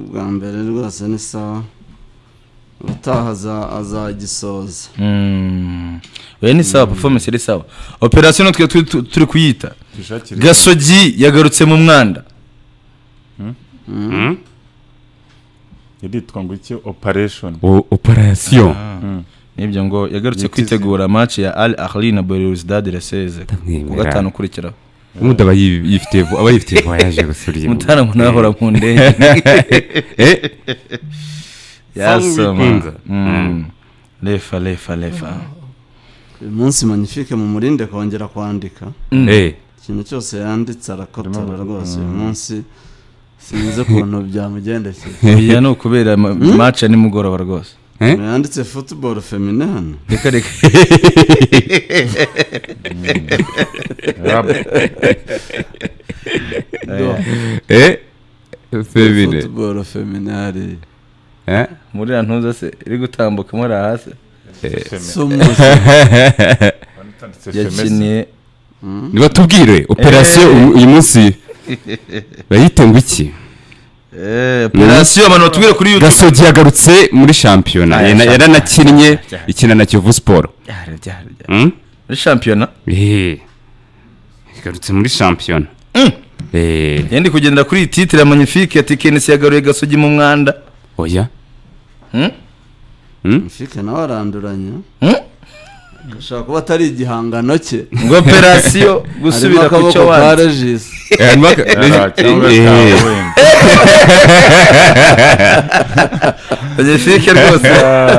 bwa mbere rwose ni sawa utaha azagisoza we ni sawa performance iri sawa operation twe turi kuyita Gasogi yagarutse mu mwanda yitwa ngo iki operation nibyo ngo yagarutse kwitegura match ya Al Ahly na Belouizdad de Seze ku gatanu kurikira umudaba yifite voyage gusuriye mutana munahora mu ndege yasoma lefa uyu munsi magnifique mu murinde kongera kwandika ikintu cyose yanditse arakotora rwose uyu munsi sinzi ukuntu byamugendekeye ya no kubera match ni mugoroba rwose yanditse football féminin reka football féminin muri antuza se iri gutambuka muri hasi yakiniye niba tubwire operation uyu munsi bayite ngo iki operation abantu batubwire kuri YouTube Gasogi yagarutse muri shampiyona yaranakinnye ikina na Kivu Sport muri shampiyona yagarutse muri shampiyona yendi kugendera kuri titre ya magnifique ati Kenesi yagaruye Gasogi mu mwanda oya magnifique nawe aranduranya ashaka kuba atari igihangano cye ngo operation gusubira ku cyo wanje magnifique rwose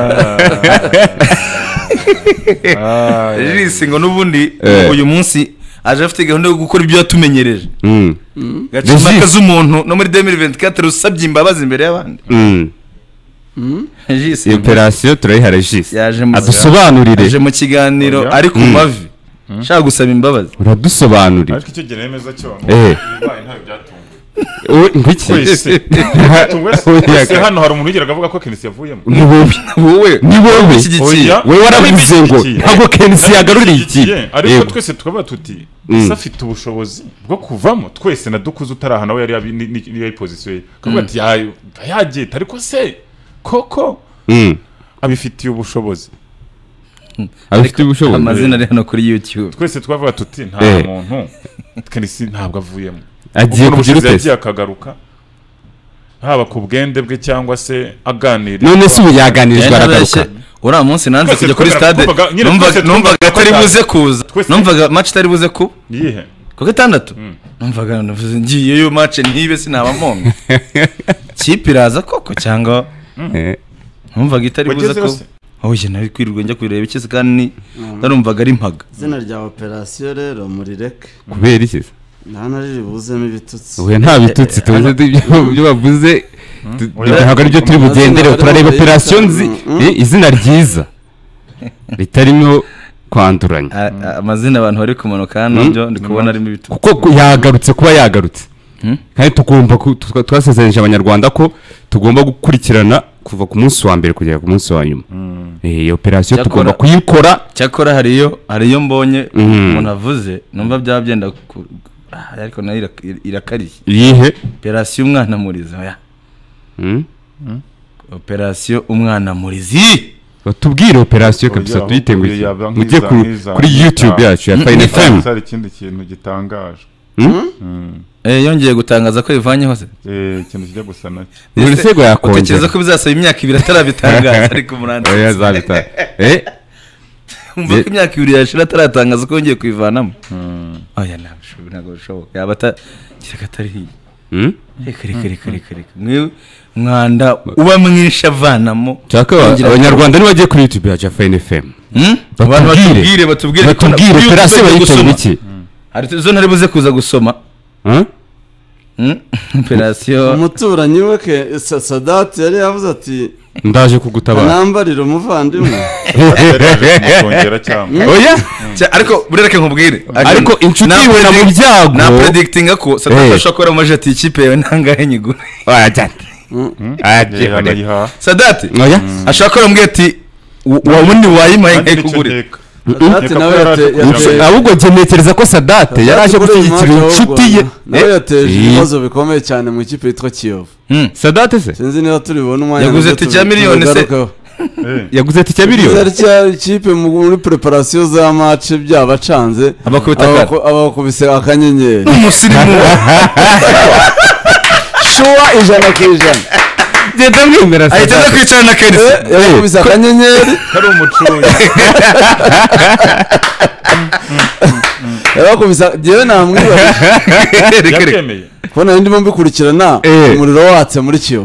Regis ngo nubundi uyu munsi aje afite gahunda yo gukora ibyo yatumenyereje gacimaka z'umuntu no muri 2024 usabye imbabazi imbere y'abandi Regis operation turayihara Regis yaje adusobanurire aje mu kiganiro ari ku mavi shaka gusaba imbabazi uradusobanurira ariko icyo geremeza cyo bibaye ntayo byatunga ngiki wese hano hari umuntu yigeraga avuga ko Kenesi yavuyemo ni wowe we warabivuze ngo ntabwo Kenesi yagaruriye iki ariko twese tukaba tuti afite ubushobozi bwo kuvamo twese nadukuze utaraha nawe yari niyo position ye kavuga ati yagiye ariko se koko abifitiye ubushobozi amazina ari hano kuri YouTube twese twavuga tuti nta muntu Kenesi ntabwo avuyemo agiye kugira utese akagaruka haba ku bwende bwe cyangwa se aganira none se ubu yaganirizwa aragaruka uriya munsi nanze kujya kuri stade numvaga atari buze kuza numvaga match itari buze ku yihe ku gatandatu numvaga ngiyeyo match ntibe sinabamomye kipe iraza koko cyangwa numvaga itari buze ku oye nari kwirirwa njya kwireba iki kandi narumvaga ari mpaga izina rya operation rero muri reke kubera iki nana riri buzemo ibitutsi we nta bitutsi tuzi ibyo bavuze ntabwo ari byo turi bugendere turareba operation izina ryiza ritarimo kwanduranya amazina abantu bari kumanuka hano byo ndi kubona arimo ibitutsi kuko yagarutse kuba yagarutse kandi tugomba twasezeranyije abanyarwanda ko tugomba gukurikirana kuva ku munsi wa mbere kugera ku munsi wa nyuma iyo operation tugomba kuyikora cyakora hariyo mbonye umuntu avuze numva byabyenda ariko nayo irakariye yihe operation umwana murizi oya operation umwana murizi batubwire operation kabisa tuyitenguye mujye kuri YouTube yacu ya Fine FM hari ikindi kintu gitangaje yongeye gutangaza ko ivanyeho se ikintu kijya gusa nacyo muri sego yakongera utekereza ko bizasaba imyaka 2 atarabitangaza ariko muranditse oya zabita umva ko imyaka 2 yashira ataratangaza ko ngiye kwivanamo oya ntabwo bishoboka yaba atari reka mwe mwanda uba mwisha vanamo cyaka abanyarwanda ni bagiye kuri YouTube ya Fine FM batubwire operation bayitenguye iki hari zo ntari buze kuza gusoma operation umuturanyi we ke Sadat yari yavuze ati ndaje kugutabara nambarira umuvandimwe kongera cyangwa oya ariko burereke nkubwire ariko inshuti we na mu byago na predicting ko Sadat ashobora mu jati ikipe yawe ntangahe nyigura oya cyane Sadat ashobora mu ati wabundi wayimaye kugura ahubwo ntekereza ko Sadat yaraje gushyigikira inshuti ye nawe yateje ibibazo bikomeye cyane mu ikipe yitwa Kiyovu Sadate se sinzi niba turi bubone umwanya Yaguze tike ya miliyoni se. yaguze tike ya miliyoni zari cya ikipe muri preparation za match byabacanze abakubise akanyenyeri umusirimu shuwa 100%. genda mwemera ahita aza kwicara na Kenisi yakubise akanyenyeri kari umucunyi yakubise jewe namwiba yakemeye kubona ndimo mbikurikirana umuriro watse muri Kiyovu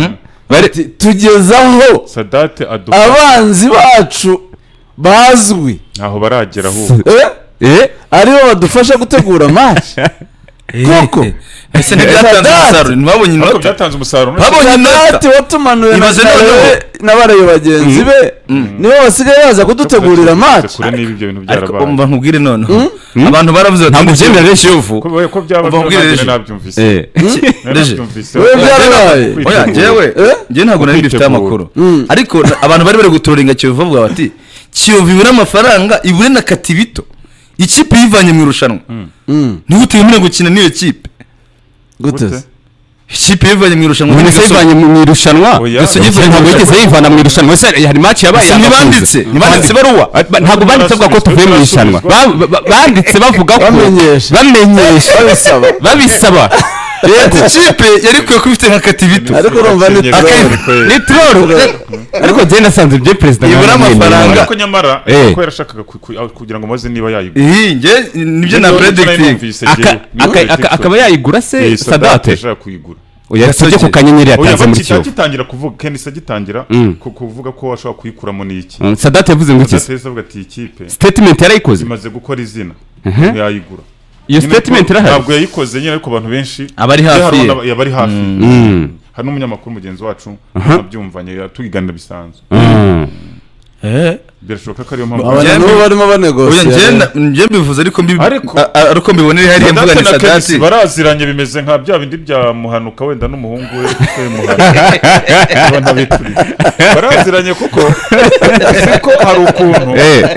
tugezaho Sadate abanzi bacu bazwi aho baragera ahubwo aribo badufasha gutegura match koko ese ntibyatanze umusaruro ntibabonye ariko inota byatanze umusaruro babonye inota watumanuye n'abarayo bagenzi be nibo basigaye baza kudutegurira match kure niba ibyo bintu ariko byarabaye umva nkubwire noneho abantu baravuze bati ntabwo byemera benshi yovu ko byaba nabyumvise nabyumvise we byarabaye oya jewe ntabwo nari mbifite amakuru ariko abantu bari bari guturinga Kiyovu bavuga bati Kiyovu ibura amafaranga ibure na Kativito ikipe yivanye mu irushanwa niba utemera gukina n'iyo kipe gute ikipe yivanye mu irushanwa None yivanye mu irushanwa ntabwo yigeze yivana mu irushanwa ese hari match yabaye ntibanditse baruwa ntabwo banditse bavuga ko tuvuye mu irushanwa banditse bavuga ko bamenyesha babisaba ikipe yari kwiye kuba ifite nka Kativito ariko urumva ni troll ariko je nasanze ibyo president ibura amafaranga ariko nyamara ko yarashakaga kugira ngo maze niba yayigura nge nibyo na predicting akaba yayigura se Sadate ashaka kuyigura yasabye ku kanyenyeri yatanze muri Kiyovu gitangira kuvuga Kenisi agitangira kuvuga ko ashobora kuyikuramo n'iki Sadate yavuze ngo iki Sadate yavuga ati ikipe statement yarayikoze imaze gukora izina yayigura iyo statement irahari ntabwo yayikoze nyine ariko abantu benshi abari hafi yabari hafi hari n'umunyamakuru mugenzi wacu nabyumvanye tuyiganira bisanzwe birashoboka ko ariyo mpamvu abantu barimo banegosiya njye mbivuze ariko mbibonera hariya mvuga ni Sadate baraziranye bimeze nka bya bindi bya Muhanuka wenda n'umuhungu we Muhanuka baraziranye kuko siko hari ukuntu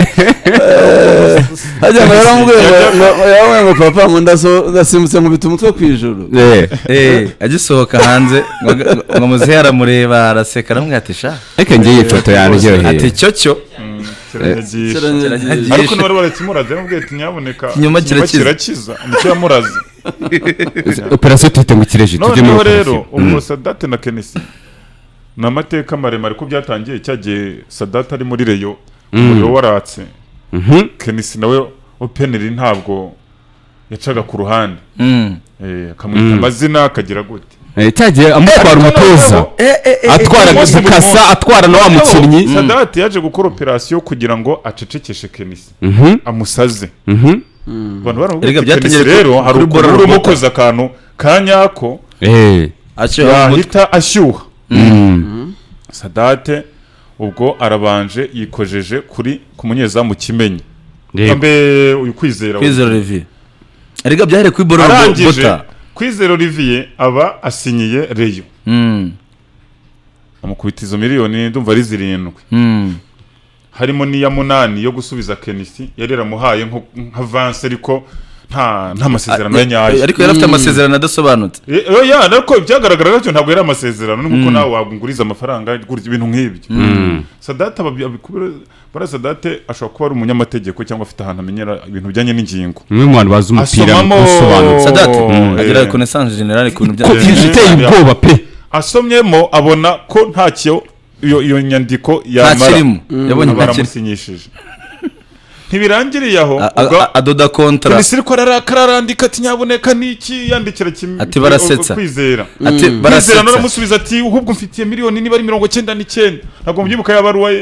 hajya ngo yaramubwiye ngo papa ngo ndasimbutse nkubita umutwe ku ijuru agisohoka hanze ngo muzehe aramureba araseka aramubwira ati sha ariko ngiye iyi foto yanjyoheye ati cyo ariko n'abari barakimuraze bamubwiye ati nyaboneka inyuma kirakiza nicyo yamuraze operasiyo tuhite ngo ikireje tujye muri rero ubwo Sadate na Kenisi ni amateka maremare ko byatangiye cyagiye Sadate ari muri Reyo umuriro waratse Kenisi nawe openeri ntabwo yacaga ku ruhande akamwita amazina akagira gute cyagiye amutwara umutoza atwara gukasa atwara na wa mukinnyi Sadate yaje gukora operasiyo kugira ngo acecekeshe Kenisi amusaze abantu baramubwira Kenisi rero hari ukuri umukoze akantu kanyako yahita ashyuha Sadate ubwo arabanje yikojeje ku munyezamu Kimenyi mbe uyu Kwizera Olivier erega byahere kuri Bota Kwizera Olivier aba asinyiye Reyo amukubita izo miliyoni ndumva ari 7 harimo n'iya 8 yo gusubiza Kenisi yari yaramuhaye nka avance ariko nta masezerano ya nyayo ariko yarafite amasezerano adasobanutse ariko byagaragara cyo ntabwo yari amasezerano nuko nawe wagunguriza amafaranga gurya ibintu nk'ibyo Sadate bara Sadate ashobora kuba ari umunyamategeko cyangwa afite ahantu amenyera ibintu bijyanye n'ingingo umwe mu bantu bazi umupira usobanutse Sadate agira connaissance generale ku bintu by'iteye ubwoba pe asomyemo abona ko ntacyo iyo nyandiko yamara yabonye baramusinyishije ntibirangiriye aho adoda kontra Kenisi ariko ararandika ati nyaboneka niki yandikira ati barasetsa Kwizera ati barasetsa naramusubiza ati ahubwo mfitiye miliyoni niba ari 99 ntabwo mbyibuka yabaruwa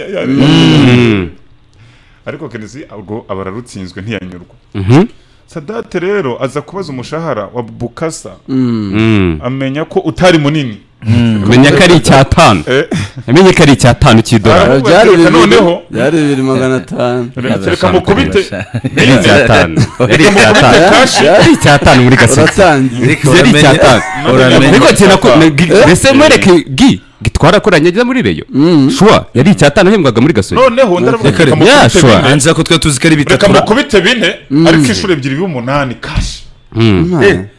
ariko Kenisi ubwo abararutsinzwe ntiyanyurwa Sadate rero aza kubaza umushahara wa Bukasa amenya ko utari munini menya ko ari icyatanu amenye ko ari icyatanu cy'idolari noneho byari 2500 reka mukubite yari icyatanu muri Gaseke yari icyatanu ariko cyena ko mbese mwereke gitwara ko ranyageza muri Reyo shwa yari icyatanu hembwaga muri Gaseke noneho ndaravuga ko twe tuzi ko ari bitatu reka mukubite 4 ariko inshuro 2 8 kashi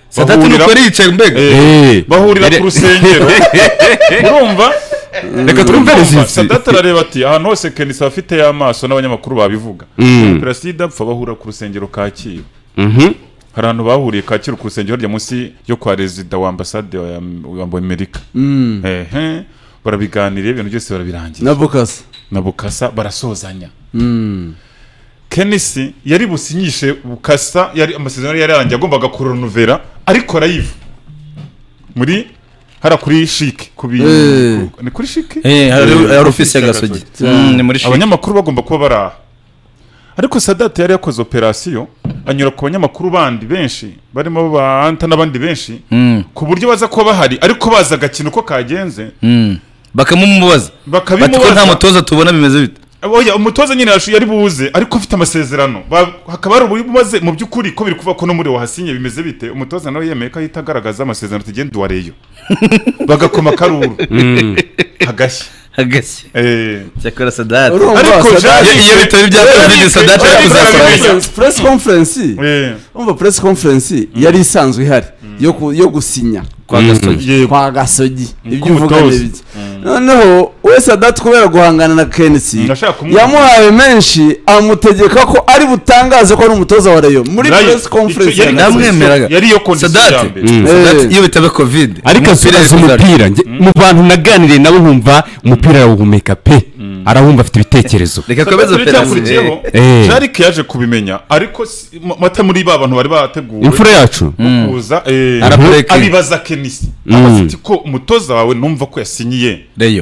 Sadati nuko yicaye mbega bahurira ku rusengero urumva reka twumve Sadati arareba ati ahantu hose Kenisa afite y'amaso n'abanyamakuru babivuga Perezida apfa bahura ku rusengero Kacyiru hari ahantu bahuriye Kacyiru ku rusengero rya munsi yo kwa Rezida wa ambasade wa Amerika barabiganiriye ibintu byose barabirangiye na Bukasa barasozanya Kenisi yari businyishe Bukasa yari amasezerano yari yarangiye agombaga kuronuvera ariko live muri hara kuri Chic ni kuri Chic hari office ya Gasogi ni muri Chic abanyamakuru bagomba kuba baraha ariko Sadati yari yakoze operation anyura ku banyamakuru bandi benshi barimo ba Anta n'abandi benshi ku buryo baza kuba bahari ariko baza gakino ko kagenze bakamumubaza batiko nta mutoza tubona bimeze bite oya umutoza nyine yari buze ariko afite amasezerano hakaba ari ubumaze mu byukuri ko biri kuva ko no muri wahasinye bimeze bite umutoza nawe yemeye ko ahitagaragaza amasezerano tugende wareyo bagakoma karuru hagashya cyakora Sadati ariko iyo bitari byakoze Sadati yakuzasaba press conference umva press conference yari isanzwe ihari yo gusinya kwa Gasogi ibyo uvuga n'ibiki noneho we Sadati kubera guhangana na Kenisi yamuhaye menshi amutegeka ko ari butangaze ko ari umutoza wa Rayon muri press conference namwemeraga yari yo condition Sadati iyo bitabe covid ariko asubiza umupira mu bantu naganiriye nabo nkumva umupira arawuhumeka pe arahumva afite ibitekerezo reka komeza operation Jarike yaje kubimenya ariko mata muri ba bantu bari bateguwe imfura yacu kuza abibaza Kenisi abafite ko umutoza wawe numva ko yasinyiye Reyo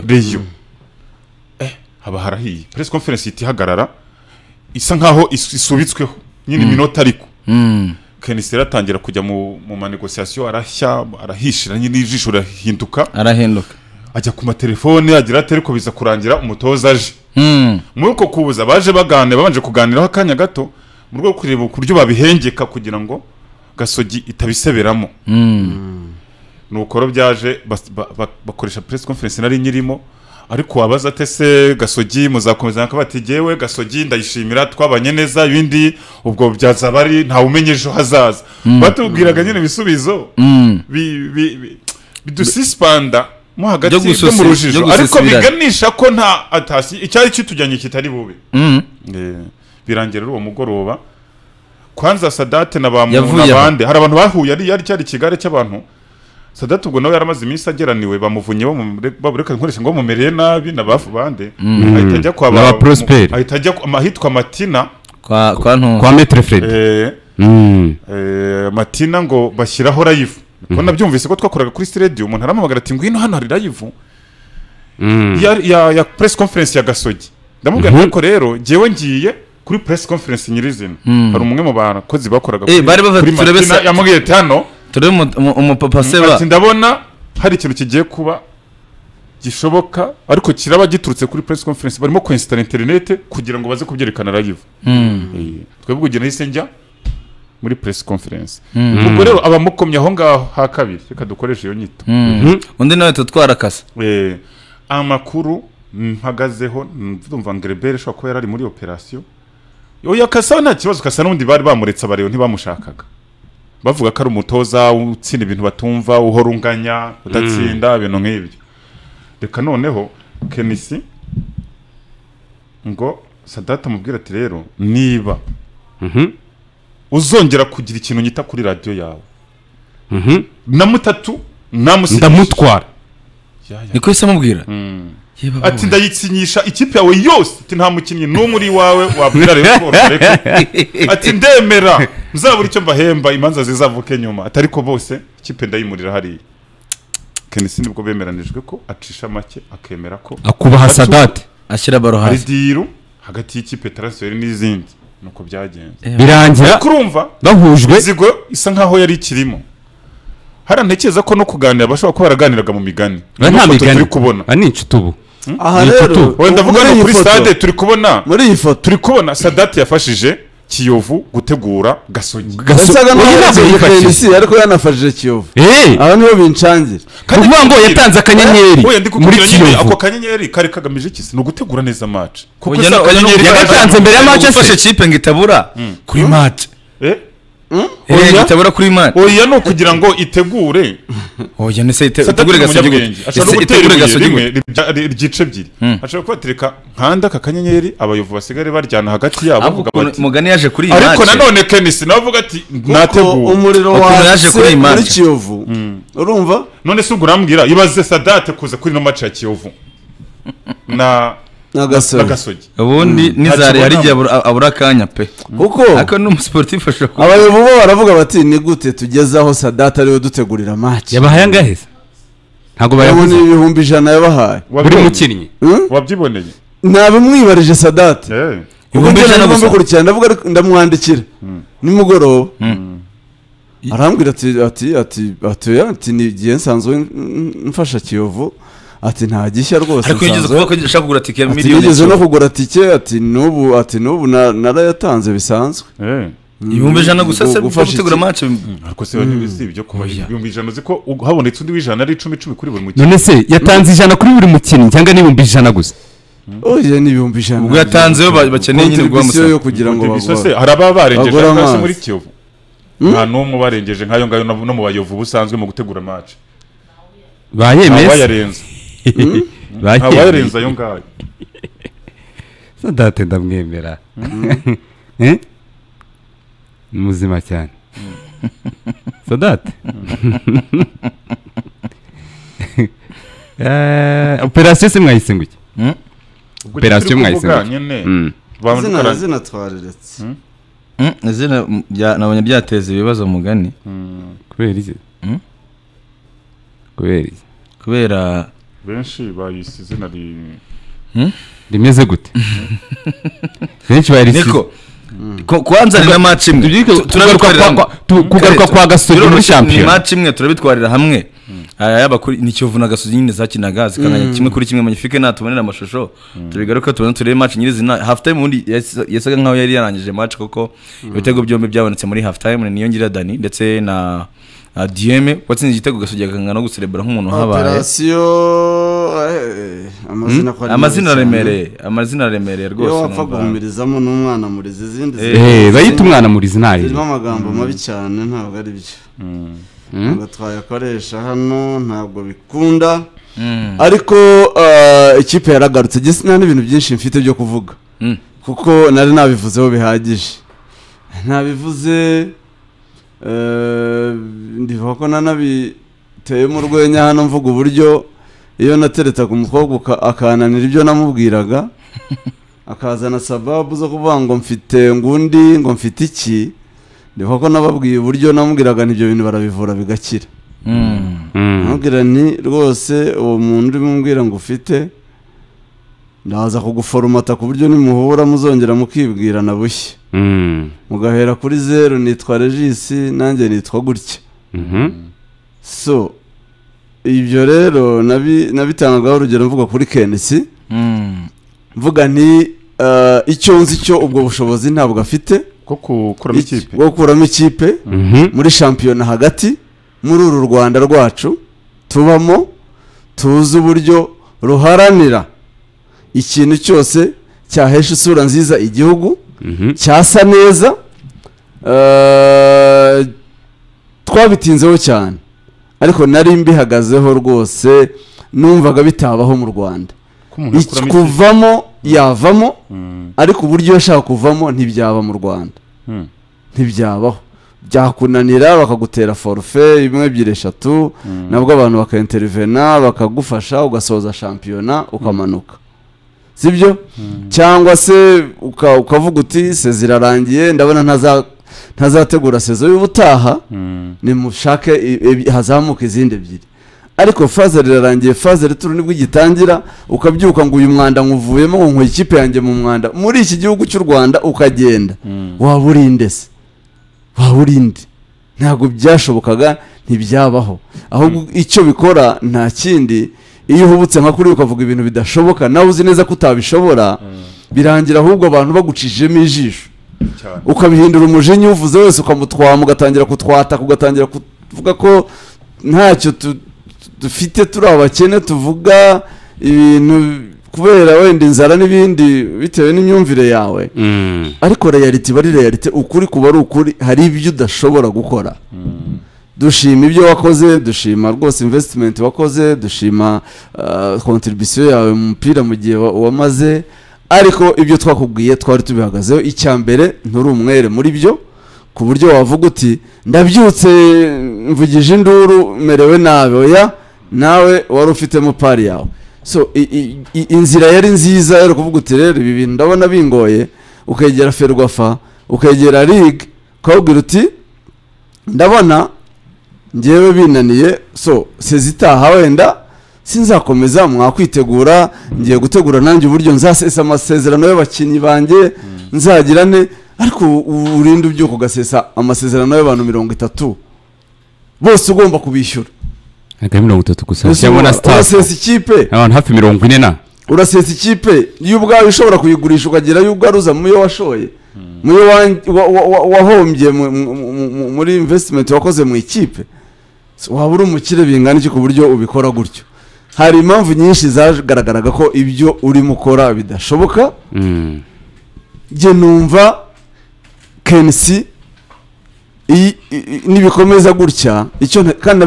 haba harahiye press conference itihagarara isa nkaho isubitsweho nyine minota ariko Kenisi yaratangira kujya mu manegociation arahishira nyine ijisho rahinduka ajya ku matelefone agira ati ariko biza kurangira umutoza aje muri uko kubuza baje babanje kuganiraho akanya gato mu rwego kureba uburyo babihengeka kugira ngo Gasogi itabiseberamo nuko byaje bakoresha press conference nari nyirimo ariko wabaza tese Gasogi muzakomeza nakabati jewe Gasogi ndayishimira twabanye neza ibindi ubwo byazaba ari nta umenyeje hazaza batubwiraga nyine bisubizo bidusispanda mu hagati yo mu rujijo ariko biganisha ko nta atasi icyari kitujyanye kitari bube birangira uwo mugoroba kwanza Sadati n'abandi hari abantu bahuye ari cyari kigare cy'abantu Sadati ubwo nawe yaramaze iminsi ageraniwe bamuvunye babureka nkoresha ngo mumereye nabi nabafu bande ahita ajya kwa Prosper ahita ajya ahitwa Matina kwa Maître Fred Matina ngo bashyiraho live ko nabyumvise ko twakoraga kuri radio umuntu aramamagara ati ngwino hano hari live ya press conference ya Gasogi ndamubwira ariko rero jewe ngiye kuri press conference nyirizina hari umwe mu bakozi bakoraga kuri Matina yamubwiye ati hano turi umupapa seba ati ndabona hari ikintu kigiye kuba gishoboka ariko kiraba giturutse kuri press conference barimo kwinstall internet kugira ngo baze kubyerekana live twebwe ugena hise njya muri press conference ubwo rero abamukomye aho ngaho ha kabiri reka dukoreshe iyo nyito undi nawe tutwarakasa amakuru mpagazeho ndumva Ngerebere shwa ko yari muri operation oya Kasa nta kibazo Kasa n'undi bari bamuretse abareyo ntibamushakaga bavuga ko ari umutoza utsinda ibintu batumva uhorunganya udatsinda ibintu nk'ibyo reka noneho Kenisi ngo Sadati amubwira ati rero niba uzongera kugira ikintu nyita kuri radio yawe na mutatu ndamutwara niko isamubwira ati ndayitsinyisha ikipe yawe yose ati nta mukinnyi n'umuri wawe wabwira rero ati ndemera muzabura icyo mbahemba imanza zizavuke nyuma atari ko bose ikipe ndayimurira hari Kenisi nibwo bemeranijwe ko acisha make akemera ko akubaha Sadati ashyira baro hasi diru hagati y'ikipe transfer n'izindi nuko byagenze birangira kurumva bahujwe zigo isa nkaho yari ikirimo harantekeza ko no kuganira bashobora ko baraganiraga mu migani nta migani turi kubona ani inshutubu aha rero wenda vuga no kuri stade turi kubona muri iyi foto turi kubona Sadati yafashije Kiyovu gutegura Gasogi gasaga no Kenisi ariko yanafashije Kiyovu aba nibo bincangira kuvuga ngo yatanze akanyenyeri muri Kiyovu ako kanyenyeri kare kagamije iki no gutegura neza match kuko akanyenyeri yagatanze mbere ya match afashe kipe ngitabura kuri match itabura kuri match oya no kugira ngo itegure oya nese itegure Gasogi itegure Gasogi ryice ebyiri ashobora kubatereka nkanda kakanyenyeri abayovu basigare baryana hagati yabo bavuga bati Mugani yaje kuri match ariko nanone Kenisi navuga ati nategura umuriro yaje kuri match muri Kiyovu urumva none se urambwira ibaze Sadate kuza kuri no match ya Kiyovu na Gasogi ubundi nizare hari gihe abura kanya pe kuko aka no sportif ashaka abayovu bo baravuga bati ni gute tugezaho Sadate ariwe dutegurira match yabahaye angaheza ntago bayavuze ibihumbi 100 yabahaye buri mukinnyi wabyiboneye ntabimwibarije Sadate ibihumbi 100 bamukurikirana ndavuga ndamwandikira nimugoroba arambwira ati ni gihe nsanzwe mfasha Kiyovu ati nta gishya rwose ariko yigeze kuvuga ko ashaka kugura tike ya miliyoni yigeze no kugura tike ati nubu narayatanze bisanzwe ibihumbi 100 gusa se gutegura match ariko se si ibyo kuba ibihumbi 100 ziko habonetse undi wijana ari 10 kuri buri mukinnyi none se yatanze 100 kuri buri mukinnyi cyangwa n'ibihumbi 100 gusa oya ni ibihumbi 100 ubwo yatanzeyo bakeneye nyine rw'amusoro yo kugira ngo bagore hari ababarengeje kandi muri Kiyovu nta numwe barengeje nkayo ngayo no mu bayovu busanzwe mu gutegura match bayemeje bayarenza ayo ngayo Sadate ndamwemera muzima cyane Sadate operasiyo se mwayise nguki operasiyo mwayise nguki zina twareretse zina nabonye byateza ibibazo Mugani kubera benshi bayise izina rimeze gute benshi bayise niko kwanza ni na match imwe kugaruka kwa Gasogi muri champion ni match imwe turabitwarira hamwe yaba kuri ni Kiyovu na Gasogi nyine zakinaga zikanganya kimwe kuri kimwe Magnifique natubonera amashusho tubigaruka tubona turebe match nyirizina half time undi yasaga nkaho yari yarangije match koko ibitego byombi byabonetse muri half time niyo ngira Dani ndetse na Dieme watsinze igitego Gasogi akanga no gucelebra nk'umuntu habaye operasiyo amazina remereye rwose yo wapfa guhumirizamo n'umwana murizi izindi bayita umwana murizi nayo zirimo amagambo mabi cyane ntabwo ari byo ngo twayakoresha hano ntabwo bikunda ariko ikipe yaragarutse gisina n'ibintu byinshi mfite byo kuvuga kuko nari nabivuzeho bihagije nabivuze ndivuga ko nanabiteye mu rwenya hano mvuga uburyo iyo nateretaga umukobwa akananira ibyo namubwiraga akazana sababu zo kuvuga ngo mfite ngundi ngo mfite iki ndivuga ko nababwiye uburyo namubwiraga n'ibyo bintu barabivura bigakira nabwira ni rwose uwo muntu uri mubwira ngo ufite ndaza kuguforomata ku buryo nimuhura muzongera mukibwirana bushya mugahera kuri 0 nitwa Regis nanjye nitwa gutya so ibyo rero nabitangagaho urugero mvuga kuri Kenisi mvuga ni icyo nzi cyo ubwo bushobozi ntabwo afite bwo kuramo ikipe muri shampiyona hagati muri uru Rwanda rwacu tubamo tuzi uburyo ruharanira ikintu cyose cyahesha isura nziza igihugu cyasa neza twabitinzeho cyane ariko nari mbihagazeho rwose numvaga bitabaho mu Rwanda kuvamo yavamo ariko uburyo yashaka kuvamo ntibyaba mu Rwanda ntibyabaho byakunanira bakagutera forfait 1 2 3 nabwo abantu bakaintervena bakagufasha ugasoza shampiyona ukamanuka sibyo cyangwa se ukavuga uti sezirarangiye ndabona ntazategura sezo y'ubutaha ni mushake hazamuka izindi ebyiri ariko faze rirarangiye faze returu nibwo igitangira ukabyuka ngo uyu mwanda nkuvuyemo ngo nkoye ikipe yanjye mu mwanda muri iki gihugu cy'u Rwanda ukagenda waburinde se waburinde ntabwo byashobokaga ntibyabaho ahubwo icyo bikora nta kindi iyo uhubutse nka kuri ukavuga ibintu bidashoboka nawe uzi neza ko utabishobora birangira ahubwo abantu bagucishijemo ijisho ukabihindura umujinya uvuze wese ukamutwama ugatangira kutwata ugatangira kuvuga ko ntacyo dufite turi abakene tuvuga ibintu kubera wenda inzara n'ibindi bitewe n'imyumvire yawe ariko reality bari reality ukuri kuba ari ukuri hari ibyo udashobora gukora dushima ibyo wakoze dushima rwose investment wakoze dushima contribution yawe mu mupira mu gihe wamaze ariko ibyo twakubwiye twari tubihagazeho icyambere nturi umwere muri byo ku buryo wavuga uti ndabyutse mvugije induru merewe nabi oya nawe wari ufitemo pari yawe so inzira yari nziza yari kuvuga uti rero ibi bintu ndabona bingoye ukegera Ferwafa ukegera League ukabwira uti ndabona ngewe binaniye so sezitaha wenda sinzakomeza mwakwitegura ngiye gutegura nanjye uburyo nzasesa amasezerano y'abakinnyi banjye nzagira ne ariko urinde ubyuko ugasesa amasezerano y'abantu 30 bose ugomba kubishyura Aka 30 gusa cyangwa staff urasesa ikipe abantu hafi 40 na urasesa ikipe iyo ubwawe ushobora kuyigurisha ukagira yo ugaruza muyo washoye muyo wahombye muri investment wakoze mu ikipe waba uri umukire bingana iki ku buryo ubikora gutyo hari impamvu nyinshi zagaragaraga ko ibyo urimo ukora bidashoboka je numva Kensi nibikomeza gutya icyo kandi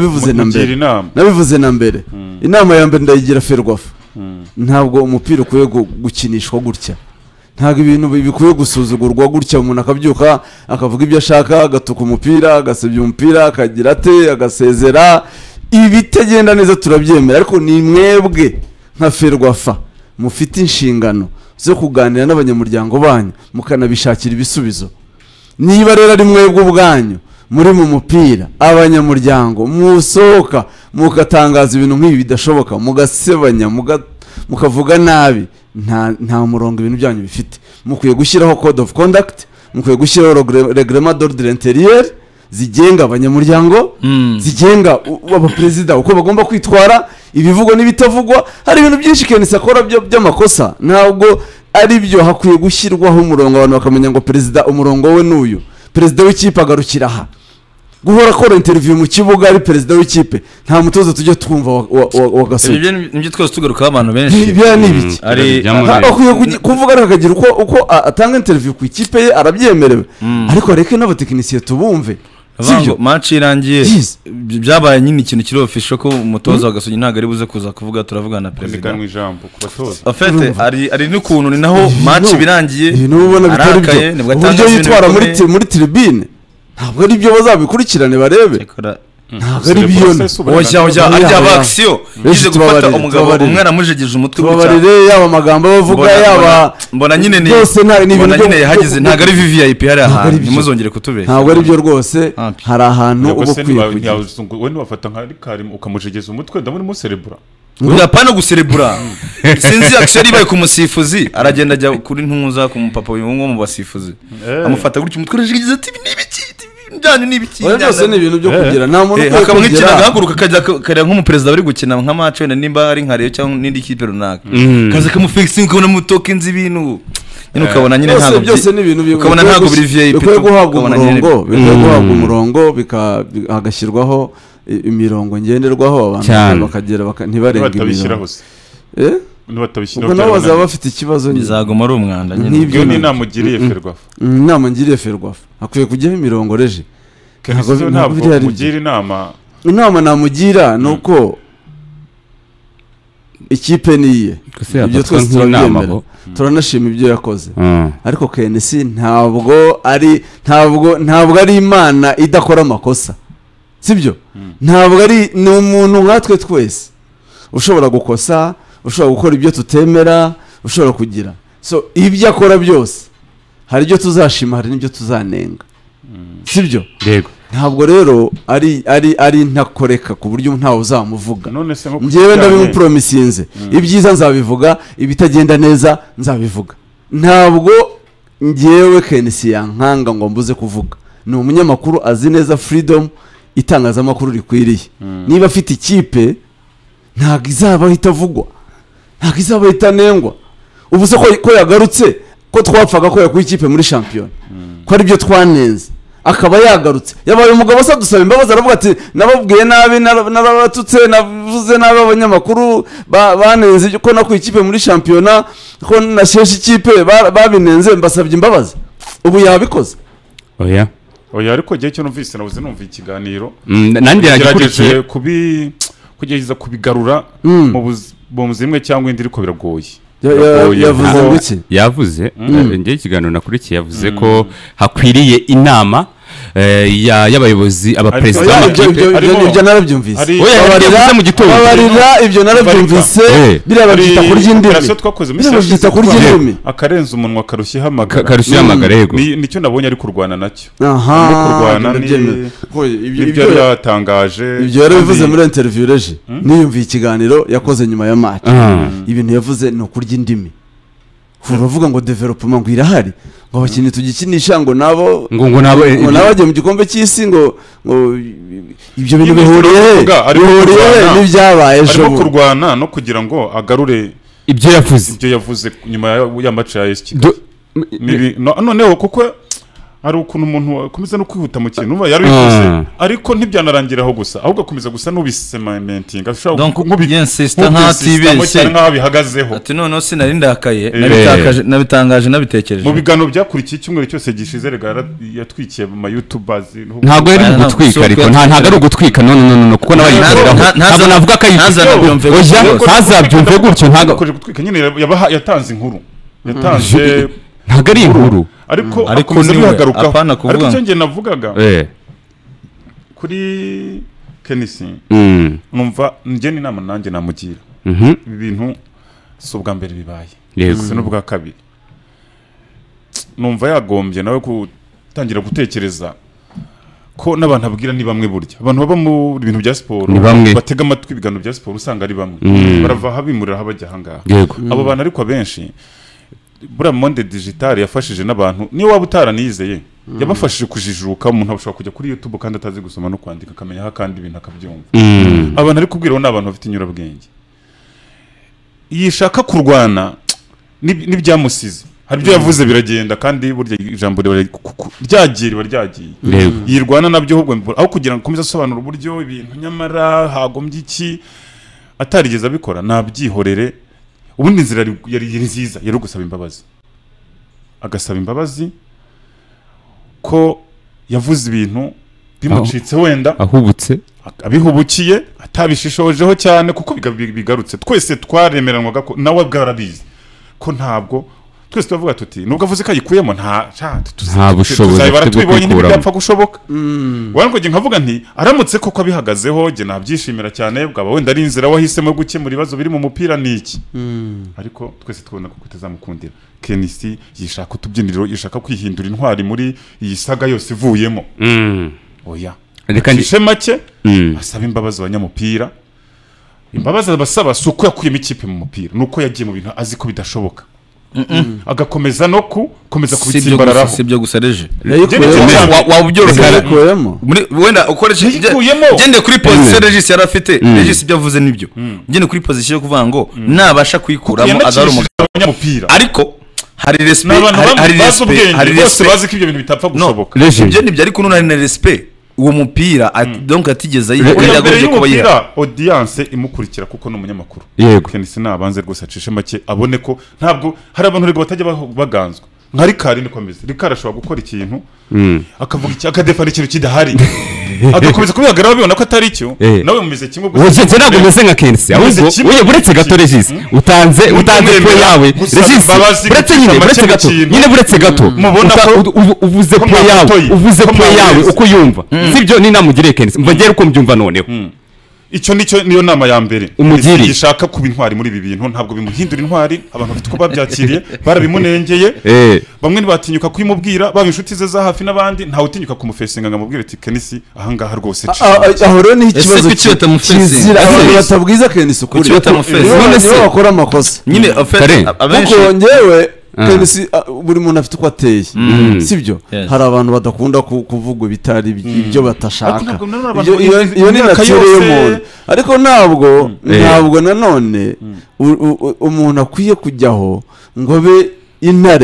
nabivuze na mbere inama ya mbere ndayigira Ferwafa ntabwo umupira ukwiye gukinishwa gutya ntabwo ibintu bikwiye gusuzugurwa gutya umuntu akabyuka akavuga ibyo ashaka agatuka umupira agasebya umupira akagira ate agasezera ibitagenda neza turabyemera ariko ni mwebwe nka Ferwafa mufite inshingano zo kuganira n'abanyamuryango banyu mukanabishakira ibisubizo niba rero ari mwebwe ubwanyu muri mu mupira abanyamuryango musohoka mukatangaza ibintu nk'ibi bidashoboka mugasebanya mukavuga nabi nta murongo ibintu byanyu bifite mukwiye gushyiraho code of conduct mukwiye gushyiraho reglement d'ordre intérieur zigenga abanyamuryango zigenga abaperezida uko bagomba kwitwara ibivugwa n'ibitavugwa hari ibintu byinshi Kenisi akora by'amakosa ntabwo ari byo hakwiye gushyirwaho umurongo abantu bakamenya ngo perezida umurongo we n'uyu perezida w'ikipe agarukira aha guhora akora interview mu kibuga ari perezida w'ikipe nta mutoza tujye twumva wa Gasogi nibyo twese tugaruka abantu benshi ibya nibiki ari akwiye kuvuga akagira uko atanga interview ku ikipe ye arabyemerewe ariko reke n'abatekinisiye tubumve Sibyo match irangiye byabaye nyine ikintu kiri official ko umutoza wa Gasogi ntago ari buze kuza kuvuga turavugana na president mu ijambo ku batoza afete ari n'ukuntu ni naho match birangiye n'ubona bitari byo uburyo yitwara muri tribune ntabwo ari byo bazabikurikirane barebe ntabwo ari byo oya ajya bakisiyo yize gufata umugabo umwe namujegeje umutwe babarire yaba amagambo bavuga yaba mbona nyine ni mbona nyine yahagize ntago ari VIP hari aha nimuzongere kutubeshya ntabwo ari byo rwose hari ahantu ubo kwiye we wafata nka Karim ukamujegeza umutwe ndamuri mu cerebra urapana guserebura sinzi actually ibaye ku musifuzi aragenda ajya kuri ntunza ku mupapa umwe mu basifuzi amufata gutyo umutwe urejegize ati nibiki njyanye n'ibiki byose ni ibintu byo kugira nta muntu akaba nk'ikina agahaguruka akajya kare nk'umuperezida bari gukina nka match wenda nimba ari nka Rayon cyangwa n'indi kipe runaka kaza kamufixing ukabona mutoke nzi ibintu nyine ukabona nyine ntabwo byose ni ibintu ukabona ntabwo biri VIP bikwiye guhabwa umurongo hagashyirwaho imirongo ngenderwaho abantu bakagera ntibarenga imirongo ubwo nabo bazaba bafite ikibazo bizagoma ari umwanda nyine ibyo ni inama ugiriye Ferwafa inama ngiriye Ferwafa hakwiye kujyaho imirongo reje ntabwo mugira inama namugira ni uko ikipe niye ibyo twese turabyemera turanashima ibyo yakoze ariko Kenisi ntabwo ari imana idakora amakosa sibyo ntabwo ari ni umuntu nkatwe twese ushobora gukosa ushobora gukora ibyo tutemera ushobora kugira so ibyo akora byose hari ibyo tuzashima hari n'ibyo tuzanenga sibyo yego ntabwo rero ari ntakoreka ku buryo ntawe uzamuvuga njyewe ndabimupromisinze ibyiza nzabivuga ibitagenda neza nzabivuga ntabwo njyewe Kenisi yankanga ngo mbuze kuvuga ni umunyamakuru azi neza freedom itangazamakuru rikwiriye niba afite ikipe ntabwo izaba itavugwa ntabwo izaba itanengwa ubuze ko yagarutse ko twapfaga ko yakuye ikipe muri champion ko ari byo twanenze akaba yagarutse yabaye umugabo asa dusaba imbabazi aravuga ati nababwiye nabi narabatutse navuze nabi abanyamakuru banenze ko nakuye ikipe muri shampiyona ko nasheshe ikipe babinenze mbasabye imbabazi ubu yabikoze oya ariko gihe cyo numvise nabuze numva ikiganiro nanjye yagerageje kugerageza kubigarura mu buzimwe cyangwa indi ariko biragoye yavuze ngo iki yavuze ngiye ikiganiro nakurikiye yavuze ko hakwiriye inama y'abayobozi abaperezida b'amakipe ibyo narabyumvise babarira ibyo narabyumvise birababyita kurya indimi birababyita kurya indimi akarenza umunwa karushya hamagara yego nicyo nabonye ari kurwana nacyo kurwana ibyo yatangaje ibyo yari bivuze muri interview reje niyumviye ikiganiro yakoze nyuma ya match ibintu yavuze ni ukurya indimi uravuga ngo development ngo irahari ngo abakinnyi tugikinisha ngo nabo bajya mu gikombe cy'isi ngo ibyo bintu bihuriye n'ibyabaye ejo arimo kurwana no kugira ngo agarure ibyo yavuze nyuma ya match ya AS Kigali noneho kuko ari ukuntu umuntu akomeza no kwihuta mu kintu yari bivuze ariko ntibyanarangira gusa ahubwo akomeza gusa n'ubisemamentinga nk'ubinsista nk'atibeshye nk'aho bihagazeho ati noneho sinari ndakaye nabitangaje nabitekereje mu biganiro byakurikiye icyumweru cyose gishize rega yatwikiye mu YouTubers ntabwo yari gutwika ariko ntabwo ari ugutwika no kuko nabayikoreraho ntabwo navuga ko ntazabyumve gutyo ntabwo gutwika nyine yatanze inkuru yatanze ntabwo ari inkuru ariko akomeza bihagarukaho ariko icyo ngiye navugaga kuri Kenisi numva njye n'inama nanjye namugira ibi bintu si ubwa mbere bibaye si n'ubwa kabiri numva yagombye nawe gutangira gutekereza ko n'abantu abwira ni bamwe burya abantu baba mu bintu bya siporo batega amatwi ibiganiro bya siporo usanga ari bamwe barava habimurira habajya ahangaha abo bantu ariko abenshi buriya monde digital yafashije n'abantu niyo waba utaranizeye yabafashije kujijuka umuntu ashobora kujya kuri YouTube kandi atazi gusoma no kwandika akamenya kandi ibintu akabyumva abantu ari kubwiraho n'abantu bafite inyurabwenge yishaka kurwana n'ibyamusize hari ibyo yavuze biragenda kandi burya ijambo ryagiye yirwana nabyo ahubwo aho kugira ngo akomeze asobanura uburyo ibintu nyamara hagombye iki atarigeze abikora nabyihorere ubundi inzira yari nziza yari gusaba imbabazi agasaba imbabazi ko yavuze ibintu bimucitse wenda ahubutse abihubukiye atabishishojeho cyane kuko bigarutse twese twaremeranwaga ko nawe bwarabizi ko ntabwo twese tuvuga tuti nubwo avuze ko ayikuyemo nta bushobozi baratwibonye ntibyapfa gushoboka wango nge nkavuga nti aramutse koko abihagazeho nge nabyishimira cyane bwaba wenda ari inzira wahisemo gukemura ibibazo biri mu mupira niki ariko twese twabona ko kutazamukundira Kenisi yishaka utubyiniriro yishaka kwihindura intwari muri iyi saga yose ivuyemo oya kandi make asaba imbabazi abanyamupira imbabazi abasaba si uko yakuyemo ikipe mu mupira nuko yagiye mu bintu azi ko bidashoboka agakomeza no gukomeza kubitsimbararaho sibyo gusareje wabyorohera wenda ukoresha gende kuri position Regis yari afite Regis ibyo avuze nibyo gende kuri position yo kuvuga ngo nabasha kuyikuramo agara umupira ariko hari respect hari bose bazi ko ibyo bintu bitapfa gushoboka ibyo nibyo ariko none na respect uwo mupira donc atigeza yagomye kuba yiha audience imukurikira kuko no umunyamakuru Kenisi nabanze rwose acishe make abone ko ntabwo hari abantu rego batajya baganzwa nka Rikari nikomeze Rikari ashobora gukora ikintu akavuga iki akadefana ikintu kidahari agakomeza kubihagarara bibona ko atari cyo nawe mumeze kimwe gusa je ntabwo meze nka Kenisi ahubwo uye buretse gato Regis utanze po yawe Regis buretse gato nyine buretse gato mubona ko uvuze po yawe uko yumva sibyo ni namugire Kenisi mva ngere uko mbyumva noneho icyo niyo nama ya mbere gishaka kuba intwari muri ibi bintu ntabwo bimuhindura intwari abantu bafite ko babyakiriye barabimunengeye bamwe ntibatinyuka kuyimubwira baba inshuti ze za hafi n'abandi ntawe utinyuka kumufesinga ngamubwire ati Kenisi ahangaha rwose aho rero ni ikibazo kizira abantu batabwiza Kenisi ukuri none se bakora amakosa nyine kuko ngewe Kenisi buri muntu afite uko ateye sibyo hari abantu badakunda kuvuga bitari ibyo batashaka iyo ni nature y'umuntu ariko ntabwo nanone umuntu akwiye kujyaho ngo be intare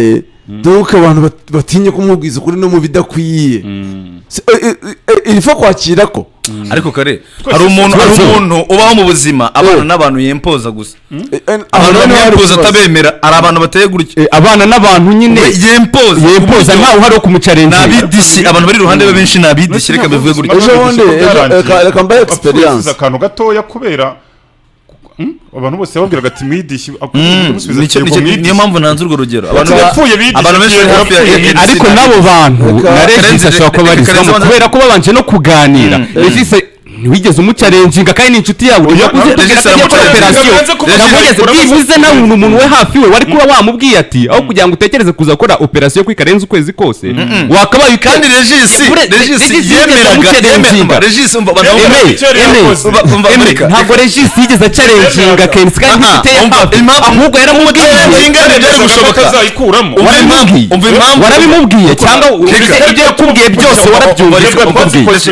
donc abantu batinye kumubwiza ukuri no mu bidakwiye ilifo kwakira ko ariko kare hari umuntu ubaho mu buzima abana n'abantu yempoza gusa abantu yempoza atabemera ari abantu bateye gutyo abana n'abantu nyine yempoza ntawe hari ku mucarenje nabidishi abantu bari ruhande benshi nabidishi reka bivuge gutyo ejo bundi reka mbaye experience akantu gatoya kubera abantu bose babwiraga ati mwidishi niyo mpamvu nanze urwo rugero abantu benshi ariko nabo bantu na Regis ashobora kuba barizamo kubera ko babanje no kuganira Regis ntiwigeze umucarenjinga kandi ni inshuti yawe bivuze nawe umuntu we hafi we wari kuba wamubwiye ati aho kugira ngo utekereze kuza gukora operasiyo kuri karenze ukwezi kose wakabaye kandi Regis yemeraga Regis ntabwo Regis yigeze acarenjinga Kensi kandi ntiteye hafi ahubwo yaramubwiye warabimubwiye cyangwa ibyo yakubwiye byose warabyumvise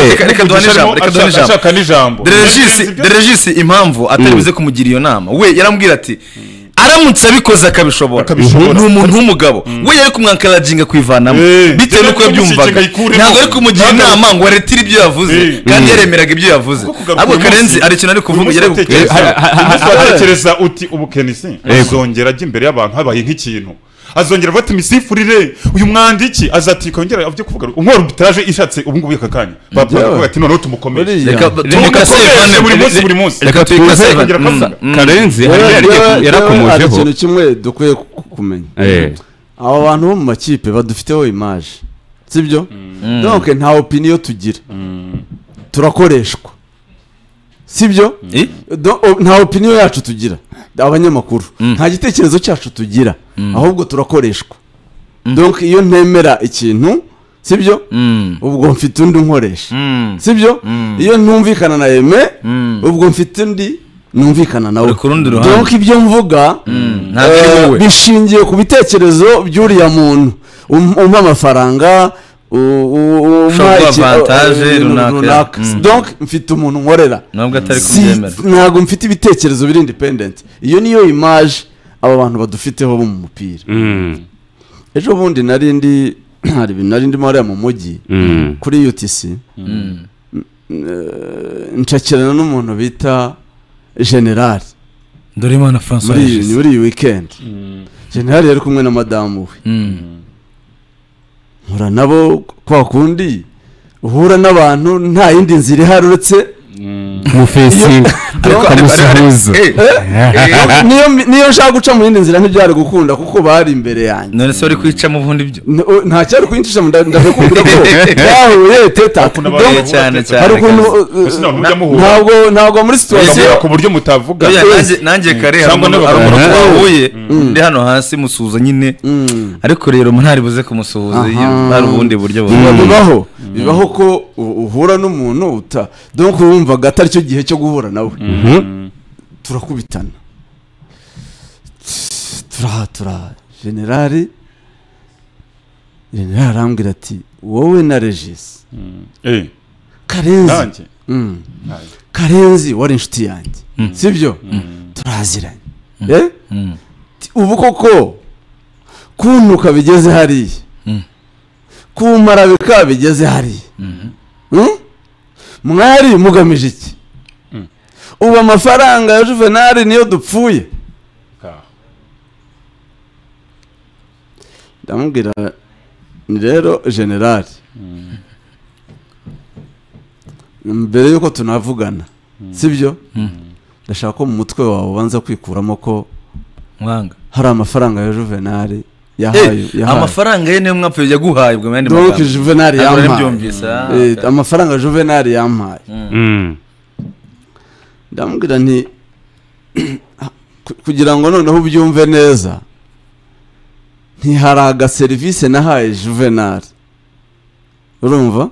Regis impamvu ataribuze kumugira iyo nama we yarambwira ati aramutse abikoze akabishobora ni umuntu w'umugabo we yari kumwankarajinga kwivanamo bitewe nuko yabyumvaga ntabwo ari kumugira inama ngo aretire ibyo yavuze kandi yaremeraga ibyo yavuze ahubwo Karenzi ari ikintu ari kuvuga yari atekereza uti ubukenisi azongera ajya imbere y'abantu habaye nk'ikintu azongera bati misifurire uyu mwandiki azatika ongera avye kuvuga unkora arbitrage ishatse ubu ngubu yakakanya bavuga ati none tumukomeye reka buri munsi reka twikase Karenzi yarakomojeho ikintu kimwe dukwiye kumenya aba bantu bo mu makipe badufiteho image sibyo donc nta opinion tugira turakoreshwa sibyo nta opinion yacu tugira abanyamakuru nta gitekerezo cyacu tugira ahubwo turakoreshwa donc iyo ntemera ikintu sibyo ubwo mfite undi nkoresha sibyo iyo ntumvikana na Aime ubwo mfite undi numvikana nawe donc ibyo mvuga bishingiye ku bitekerezo by'uriya muntu umpa amafaranga avantage runaka donc mfite umuntu nkorera ntabwo atari kubyemera ntabwo mfite ibitekerezo biri independent iyo niyo image aba bantu badufiteho bo mu mupira ejo bundi narindi hariya mu mujyi kuri UTC nshakirana n'umuntu bita General Dorimana François muri iyi weekend General yari kumwe na madamu we nkura nabo kwa kundi uhura n'abantu nta yindi nzira ihari uretse mu facing kamusuhuza niyo nshaka guca mu yindi nzira ntibyari gukunda kuko bari imbere yanjye none se uri kwica mu bundi byo nta cyari kwincisha ndakubwira ko yahuye teta cyane ntabwo muri situation ku buryo mutavuga nanjye kare hari umuntu wahuye ndi hano hasi musuhuza nyine ariko rero ntari buze kumusuhuza hari ubundi buryo bibaho ko uhura n'umuntu uta donc wumvaga atari cyo gihe cyo guhura nawe turakubitana General arambwira ati wowe na Regis Karenzi wari inshuti yanjye sibyo turaziranye ubu koko kuntuka bigeze hariya kumarabika bigeze hariya mwari mugamije iki ubu amafaranga ya Juvenal niyo dupfuye ndamubwira ni rero General mbere yuko tunavugana sibyo ndashaka ko mu mutwe wawe ubanza kwikuramo ko mwanga hari amafaranga ya Juvenal yahaye amafaranga ye niyo mwapfuye yaguhaye ubwo mende donc Juvenal yampaye amafaranga Juvenal yampaye ndamubwira nti kugira ngo noneho ubyumve neza ntiharaga service nahaye Juvenal urumva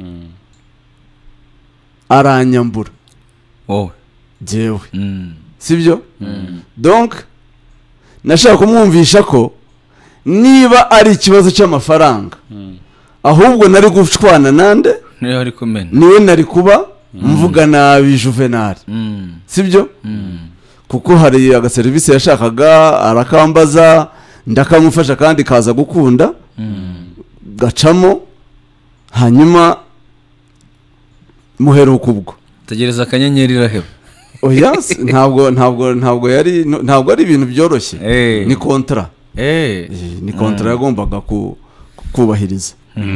aranyambura wowe jewe sibyo donc nashaka kumwumvisha ko niba ari ikibazo cy'amafaranga ahubwo nari gucwana nande niwe nari kuba mvuga nabi Juvenal sibyo kuko hari aga service yashakaga arakambaza ndakamufasha kandi kaza gukunda gacamo hanyuma muheruka ubwo tegereza akanyenyeri iraheba oya ntabwo ari ibintu byoroshye ni kontra ni kontra yagombaga kubahiriza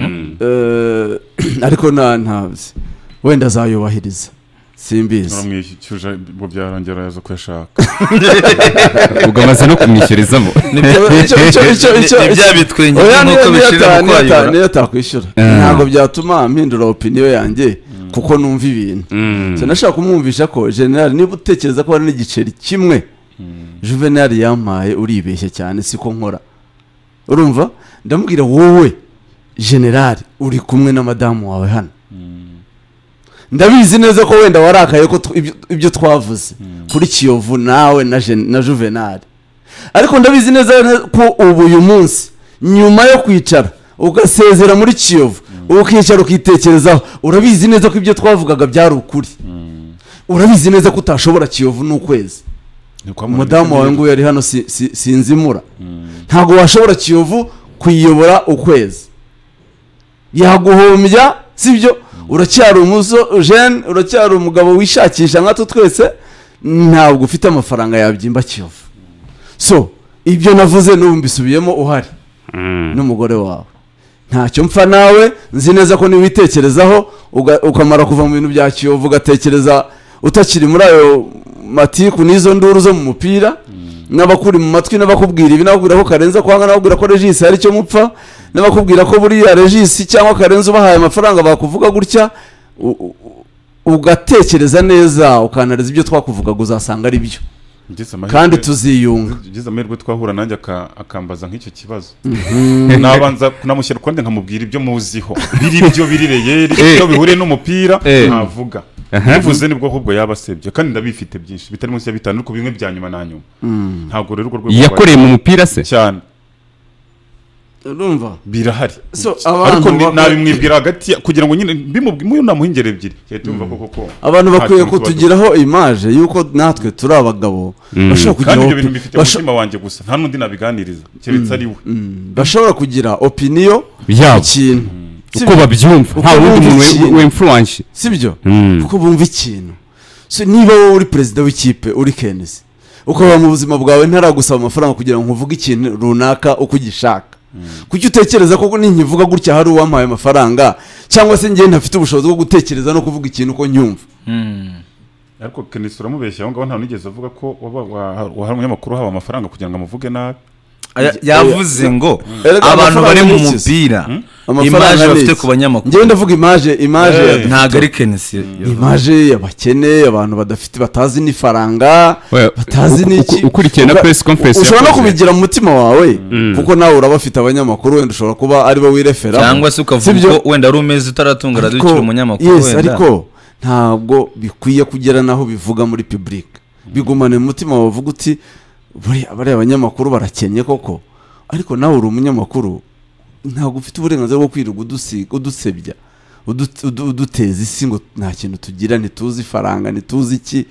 ariko ntazi wenda azayubahiriza simbizi uramwishyuje ngo byarongera yaza kuyashaka ubwo amaze no kumwishyurizamo ibya bitwenge nk'uko bishirira mu kwayura niyo atakwishyura ntabwo byatuma mpindura opinion yanjye kuko numva ibintu nashaka kumwumvisha ko General niba utekereza ko hari n'igiceri kimwe Juvenal yampaye uribeshye cyane siko nkora urumva ndamubwira wowe General uri kumwe na madamu wawe hano ndabizi neza ko wenda warakaye ko ibyo twavuze kuri Kiyovu nawe na Juvenal ariko ndabizi neza ko ubu uyu munsi nyuma yo kwicara ugasezera muri Kiyovu ukicara ukitekerezaho urabizi neza ko ibyo twavugaga byari ukuri urabizi neza ko utashobora Kiyovu n'ukwezi umudamu wawe ngo yari hano sinzimura ntabwo washobora Kiyovu kuyiyobora ukwezi yaguhombya sibyo uracyari jeune uracyari umugabo wishakisha nka twese ntabwo ufite amafaranga yabyimba Kiyovu so ibyo navuze n'ubu mbisubiyemo uhari n'umugore wawe ntacyo mpfa nawe nzi neza ko niwitekerezaho ukamara kuva mu bintu bya Kiyovu ugatekereza utakiri muri ayo matiku n'izo nduru zo mu mupira n'abakuri mu matwi n'abakubwira ibi n'abakubwira ko Karenza kwanga n'abakubwira ko Regis hari cyo mupfa n'abakubwira ko buriya Regis cyangwa Karenza ubahaye amafaranga bakuvuga gutya ugatekereza neza ukanariza ibyo twakuvugaga uzasanga ari byo kandi tuziyunga ugeze amahirwe twahura nanjye akambaza nk'icyo kibazo nabanza kunamushyira ukonde nkamubwira ibyo muziho birireye ibyo bihuriye n'umupira ntavuga bivuze nibwo ahubwo yabasebye kandi ndabifite byinshi bitari munsi ya 5 ariko bimwe bya nyuma na nyuma ntabwo rero urwo rwego yakoreye mu mupira se cyane urumva birahari ariko nabimwibwira hagati kugira ngo nyine bimubwiye namuhingere ebyiri cyahita koko abantu bakwiye kutugiraho image yuko natwe turi abagabo bashobora kugira kandi ibyo bintu bifite umutima wanjye gusa nta nundi nabiganiriza keretse ari we bashobora kugira opinion y'ikintu uko babyumva nta wundi muntu we influence sibyo kuko bumva ikintu so niba wowe uri president w'ikipe uri Kenesi ukaba mu buzima bwawe ntaragusaba amafaranga kugira ngo uvuge ikintu runaka uko ugishaka kuki utekereza ko ninkivuga gutya hari uwampaye amafaranga cyangwa se ngiye ntafite ubushobozi bwo gutekereza no kuvuga ikintu uko nyumva ariko Kenesi uramubeshya aho ngaho nta nigeze avuga ko wahari umunyamakuru haba amafaranga kugira ngo amuvuge nabi yavuze ngo abantu bari mu mupira image bafite ku banyamakuru ngiye ndavuga image ntago ari Kenesi image y'abakene abantu badafite batazi n'ifaranga batazi n'iki ukurikiye na press conference ushobora no kubigira mu mutima wawe kuko nawe urabafite abanyamakuru wenda ushobora kuba ari bo wirefera cyangwa se ukavuga ko wenda ari umeze utaratunga radukira umunyamakuru wenda ariko ntabwo bikwiye kugera naho bivuga muri public bigumane mu mutima wawe uvuga uti bari abanyamakuru barakennye koko ariko nawe uri umunyamakuru ntabwo ufite uburenganzira bwo kwirirwa udusebya uduteza isi ngo nta kintu tugira ntituzi ifaranga ntituzi iki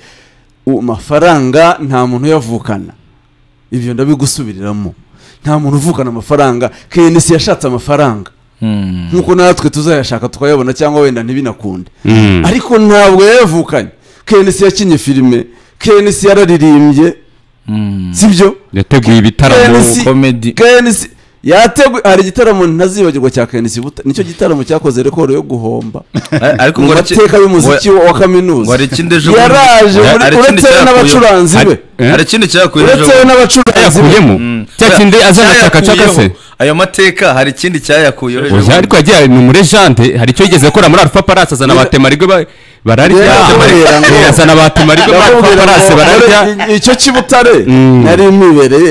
amafaranga nta muntu uyavukana ibyo ndabigusubiriramo nta muntu uvukana amafaranga Kenesi yashatse amafaranga nkuko natwe tuzayashaka tukayabona cyangwa wenda ntibinakunde ariko ntabwo yayavukanye Kenesi yakinye filime Kenesi yararirimbye sibyo yateguye ibitaramo comedy Kenesi yateguye hari igitaramo ntazibagirwa cya Kenesi nicyo gitaramo cyakoze rekord yo guhomba ariko ngo mateka y'umuziki wa kaminuza yaraje uretse n'abacuranzi be hari ikindi cyakuye uretse n'abacuranzi yakuyemo cyakindi azana cakacaka se ayo mateka hari ikindi cyayakuye ejo ariko yagiye mu legende hari icyo yigeze gukora muri Alpha Palace azana abatemarigwe bararya azana abatemarigwe muri Alpha Palace bararya icyo kibutare nari mibereye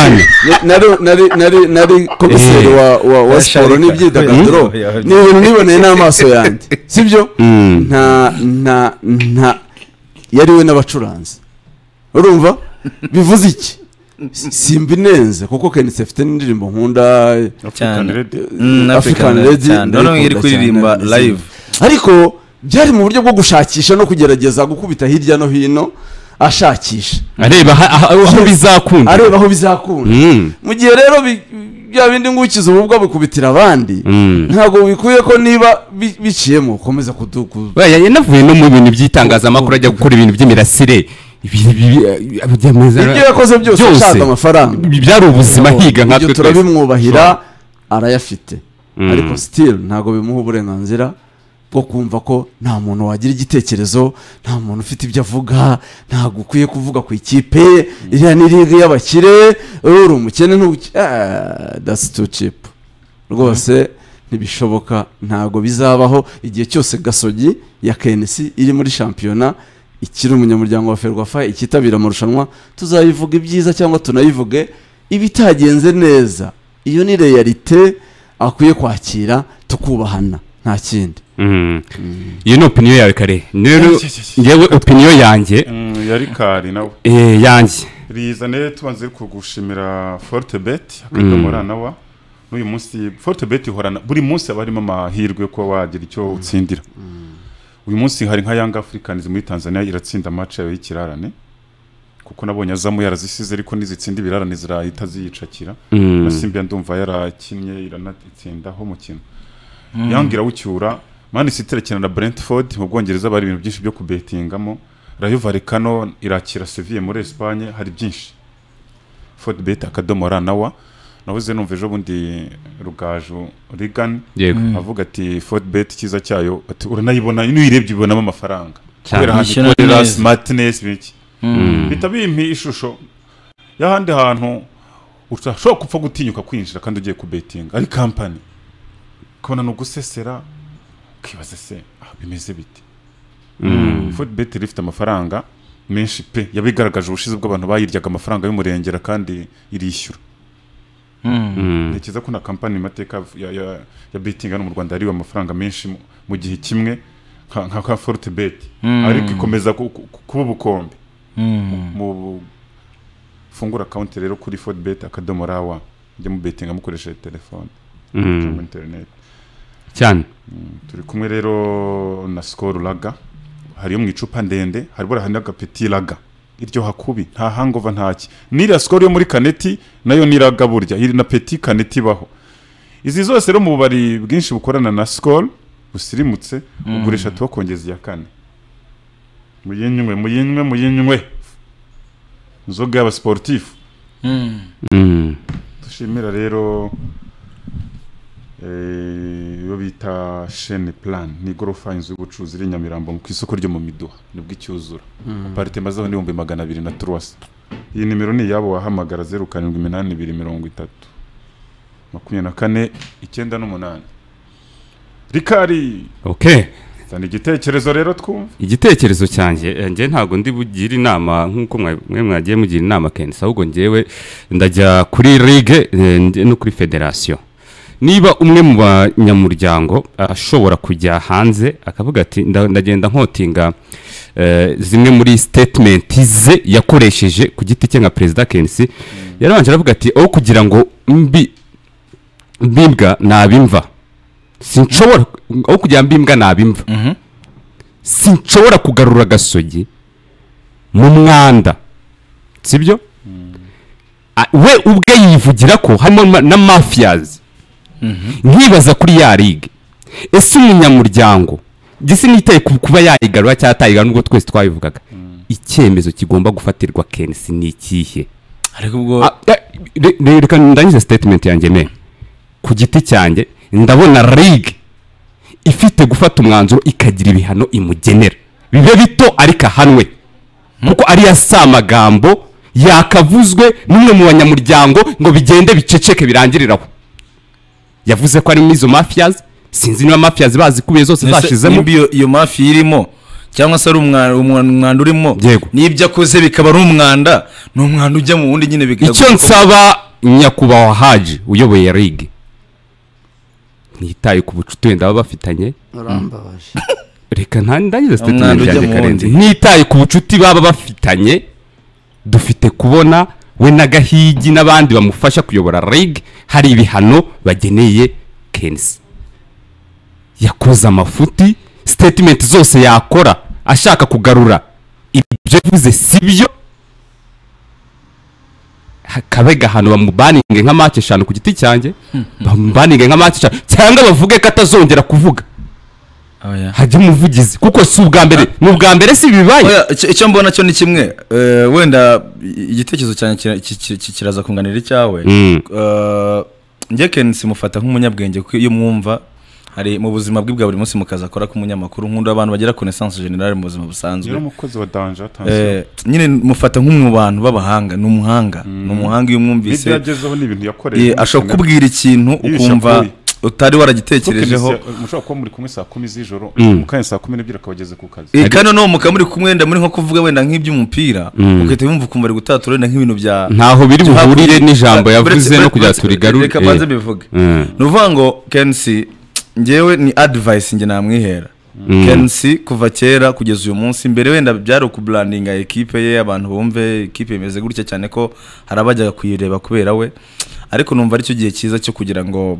nari komiseri wa sport n'ibyidagaduro ni ibintu niboneye n'amaso yanjye sibyo nta yari we n'abacuranzi urumva bivuze iki simbinenze kuko Kenesi afite n'indirimbo nkunda African Lady none iri kuririmba live ariko byari mu buryo bwo gushakisha no kugerageza gukubita hirya no hino ashakisha areba aho bizakunda mu gihe rero bya bindi ngukiza ububwa bikubitira abandi ntabwo bikwiye ko niba biciyemo ukomeza yanavuye no mu bintu by'itangazamakuru ajya gukora ibintu by'imirasire ibyo yakoze byose ashaka amafaranga byari ubuzima higa nkatwe twese turabimwubahira arayafite ariko still ntabwo bimuha uburenganzira bwo kumva ko nta muntu wagira igitekerezo nta muntu ufite ibyo avuga ntabwo ukwiye kuvuga ku ikipe iriya ni ligue y'abakire uri umukene that's too cheap rwose ntibishoboka ntabwo bizabaho igihe cyose Gasogi ya KNC iri muri shampiyona ikiri umunyamuryango wa Ferwafa ikitabira amarushanwa tuzayivuga ibyiza cyangwa tunayivuge ibitagenze neza iyo ni realite akwiye kwakira tukubahana nta kindi iyo ni opinion yawe kare ngewe opinion yanjye yari kari nawe yanjye rizane tubanze kugushimira Fortebet akadomora nawa n'uyu munsi Fortebet ihorana buri munsi abarimo amahirwe ko wagira icyo utsindira uyu munsi hari nka Young Africans muri Tanzania iratsinda match yayo y'ikirarane kuko nabonye azamu yarazisize ariko nizitsinda ibirarane zirahita ziyicakira Simba ndumva yarakinnye iranatsindaho mukino yangira wucyura Man City irakina na Brentford mu Bwongereza bari ibintu byinshi byo kubetingamo Rayo Vallecano irakira Sevilla muri Espagne hari byinshi Fortebet akadomora nawa navuze numva ejo bundi Rugaju Regan avuga ati Fortebet kiza cyayo ati uranayibona niyirebye ubonamo amafaranga kubera handi smartness biki bitabimpi ishusho y'ahandi hantu ushobora kupfa gutinyuka kwinjira kandi ugiye kubetinga ari company kubona no gusesera kibaze se bimeze biti Fortebet rifite amafaranga menshi pe yabigaragaje ubushize bw'abantu bayiryaga amafaranga y'umurengera kandi irishyura nikiza ko na company mateka ya betting hano mu Rwanda ari amafaranga menshi mu gihe kimwe nka Fortebet ariko ikomeza kuba ubukombe mu fungura account rero kuri Fortebet akadomorawa njye mu betting amukoresheje telefone mu internet cyane turi kumwe rero na Skol Lager hariyo mu icupa ndende haribora hani agapeti Lager iryo hakubi nta hangover ntaki nira Skol yo muri kaneti nayo niraga burya iri na petit kaneti baho izi zose rero mu bari bwinshi bukorana na Skol busirimutse ugurisha twakongeza ya kane muyinywe nzoga y'aba sportif dushimira rero yo bita Chaine Plan ni gorofa inzu y'ubucuruzi iri Nyamirambo ku isoko ryo mu Miduha nibwo icyuzura parite mazaho ni 203 iyi nimero ni yabo wahamagara 078230 24 98 Rikari okay zana igitekerezo rero twumva igitekerezo cyanjye nge ntago ndi bugira inama nkuko mwe mwagiye mugira inama kenshi ahubwo ngewe ndajya kuri ligue no kuri federation niba umwe mu banyamuryango ashobora kujya hanze akavuga ati ndagenda nkotinga zimwe muri statement ze yakoresheje ku giti cye nka president Kensi yarabanje aravuga ati aho kugira ngo mbimbwa nabimva sinshobora aho kugira mbimbwa nabimva sinshobora kugarura Gasogi mu mwanda sibyo we ubwe yivugira ko harimo na mafias nkibaza kuri ya ligue ese umunyamuryango gisi nitaye kuba yayigarura cyatayiga nubwo twese twabivugaga icyemezo kigomba gufatirwa Kensi ni ikihe ariko ubwo reka ndangize statement yanjye me ku giti cyanjye ndabona ligue ifite gufata umwanzuro ikagira ibihano imugenera bibe bito ariko ahanwe kuko ari yasamagambo yakavuzwe n'umwe mu banyamuryango ngo bigende biceceke birangiriraho yavuze ko ari mizo mafias sinzi niba mafias bazikubiye zose zashizemo iyo mafia irimo cyangwa se ari umwanda urimo nibyo akoze bikaba ari umwanda n'umwanda ujya mu wundi nyine bigagwa icyo nsaba Nyakubawa Haji uyoboye ligue nitaye ku bucuti wenda baba bafitanye reka ndangize statement yanjye karenze nitaye ku bucuti baba bafitanye dufite kubona we na Gahigi n'abandi bamufasha kuyobora ligue hari ibihano bageneye Kensi yakoze amafuti statement zose yakora ashaka kugarura ibyo bivuze sibyo kabega hano bamubaninge nka match 5 ku giti cyanjye bamubaninge nka match 5 cyangwa bavuge ko atazongera kuvuga hajya umuvugizi kuko si ubwa mbere n'ubwa mbere si bibaye icyo mbona cyo ni kimwe wenda igitekerezo cyane kiraza kunganira icyawe njye Kensi mufata nk'umunyabwenge kuko iyo mwumva hari mu buzima bwe bwa buri munsi mukaza akora ku munyamakuru nkunda abantu bagira connaissance generale mu buzima busanzwe yo mukozi wa danger nyine mufata nk'umwe mu bantu babahanga n'umuhanga iyo mwumvise ibyagezeho n'ibintu yakoreye ashaka kubwira ikintu ukumva utari waragitekerejeho mushobora kuba muri kumwe saa 10 z'ijoro mukanya saa 12 akabageze ku kazi kandi no mukamuri kumwe wenda muri nko kuvuga wenda nk'iby'umupira ukahita wumva ukumva ari gutatura wenda nk'ibintu bya ntaho biri buhurire n'ijambo yavuze no kujya turigarure reka banze bivuge nuvuga ngo Kensi ngewe ni advice nge namwihera Kensi kuva kera kugeza uyu munsi mbere wenda byari ukubrandinga equipe ye abantu bumve equipe imeze gutya cyane ko harabajya kuyireba kubera we ariko numva ari cyo gihe cyiza cyo kugira ngo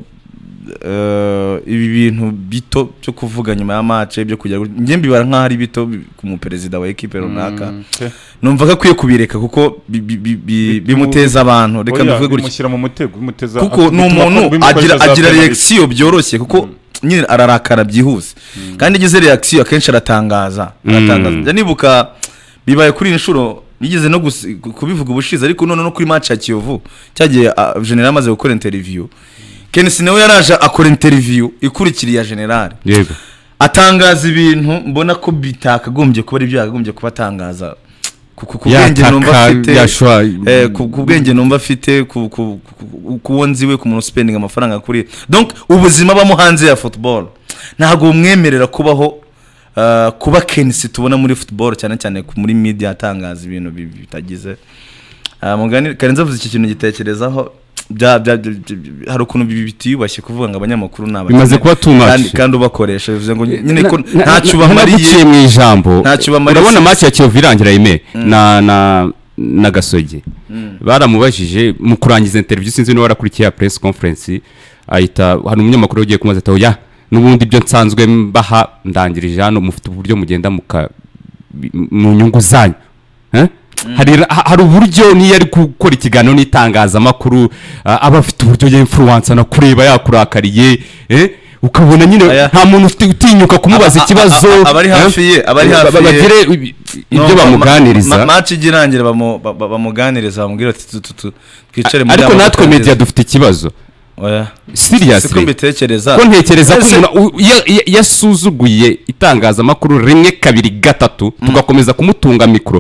ibi bintu bito cyo kuvuga nyuma ya match byo kujya nge mbibara nka hari bito ku muperezida wa equipe runaka numva ko akwiye kubireka kuko bimuteza abantu reka mvuge gutya bimushyira mu mutego bimuteza kuko n'umuntu agira reaction byoroshye kuko nyine ararakara byihuse kandi igize reaction akenshi aratangaza nibuka bibaye kuri inshuro yigeze no kubivuga ubushize ariko none no kuri match ya Kiyovu cyagiye general amaze gukora interview Kensi nawe yaraje akora interview ikurikiriye ya general yego atangaza ibintu mbona ko bitakagombye kuba ari byo yakagombye kuba atangaza kubwenge numva afite kubwenge numva afite kuwonziwe ku muntu spending amafaranga kuri donc ubuzima bamuhanze ya football ntago umwemerera kubaho kuba Kensi tubona muri football cyane cyane muri media atangaza ibintu bitagize mugani Karenza avuze iki kintu gitekerezaho hari ukuntu bitiyubashye kuvuga ngo abanyamakuru naba bimaze kuba kandi ubakoresha bivuze ngo nyine ko ntacyo bamariye mu ijambo urabona match ya Kiyovu irangira ime na Gasogi baramubajije mu kurangiza interview sinzi no warakurikiye press conference ahita hari umunyamakuru ugiye kumaza ati oya nubundi byo nsanzwe mbaha ndangirije hano mufite uburyo mugenda mu nyungu zanyu hari uburyo niyo ari gukora ikiganiro n'itangazamakuru aba afite uburyo y'influence na kureba yakurakariye ukabona nyine nta muntu utinyuka kumubaza ikibazo abari hafi ye bagire ibyo bamuganiriza match igirangira bamuganiriza bamubwira ati twicare muri ariko natwe media dufite ikibazo oya seriously ko ntekereza ko umuntu yasuzuguye itangazamakuru rimwe kabiri gatatu tugakomeza kumutunga mikro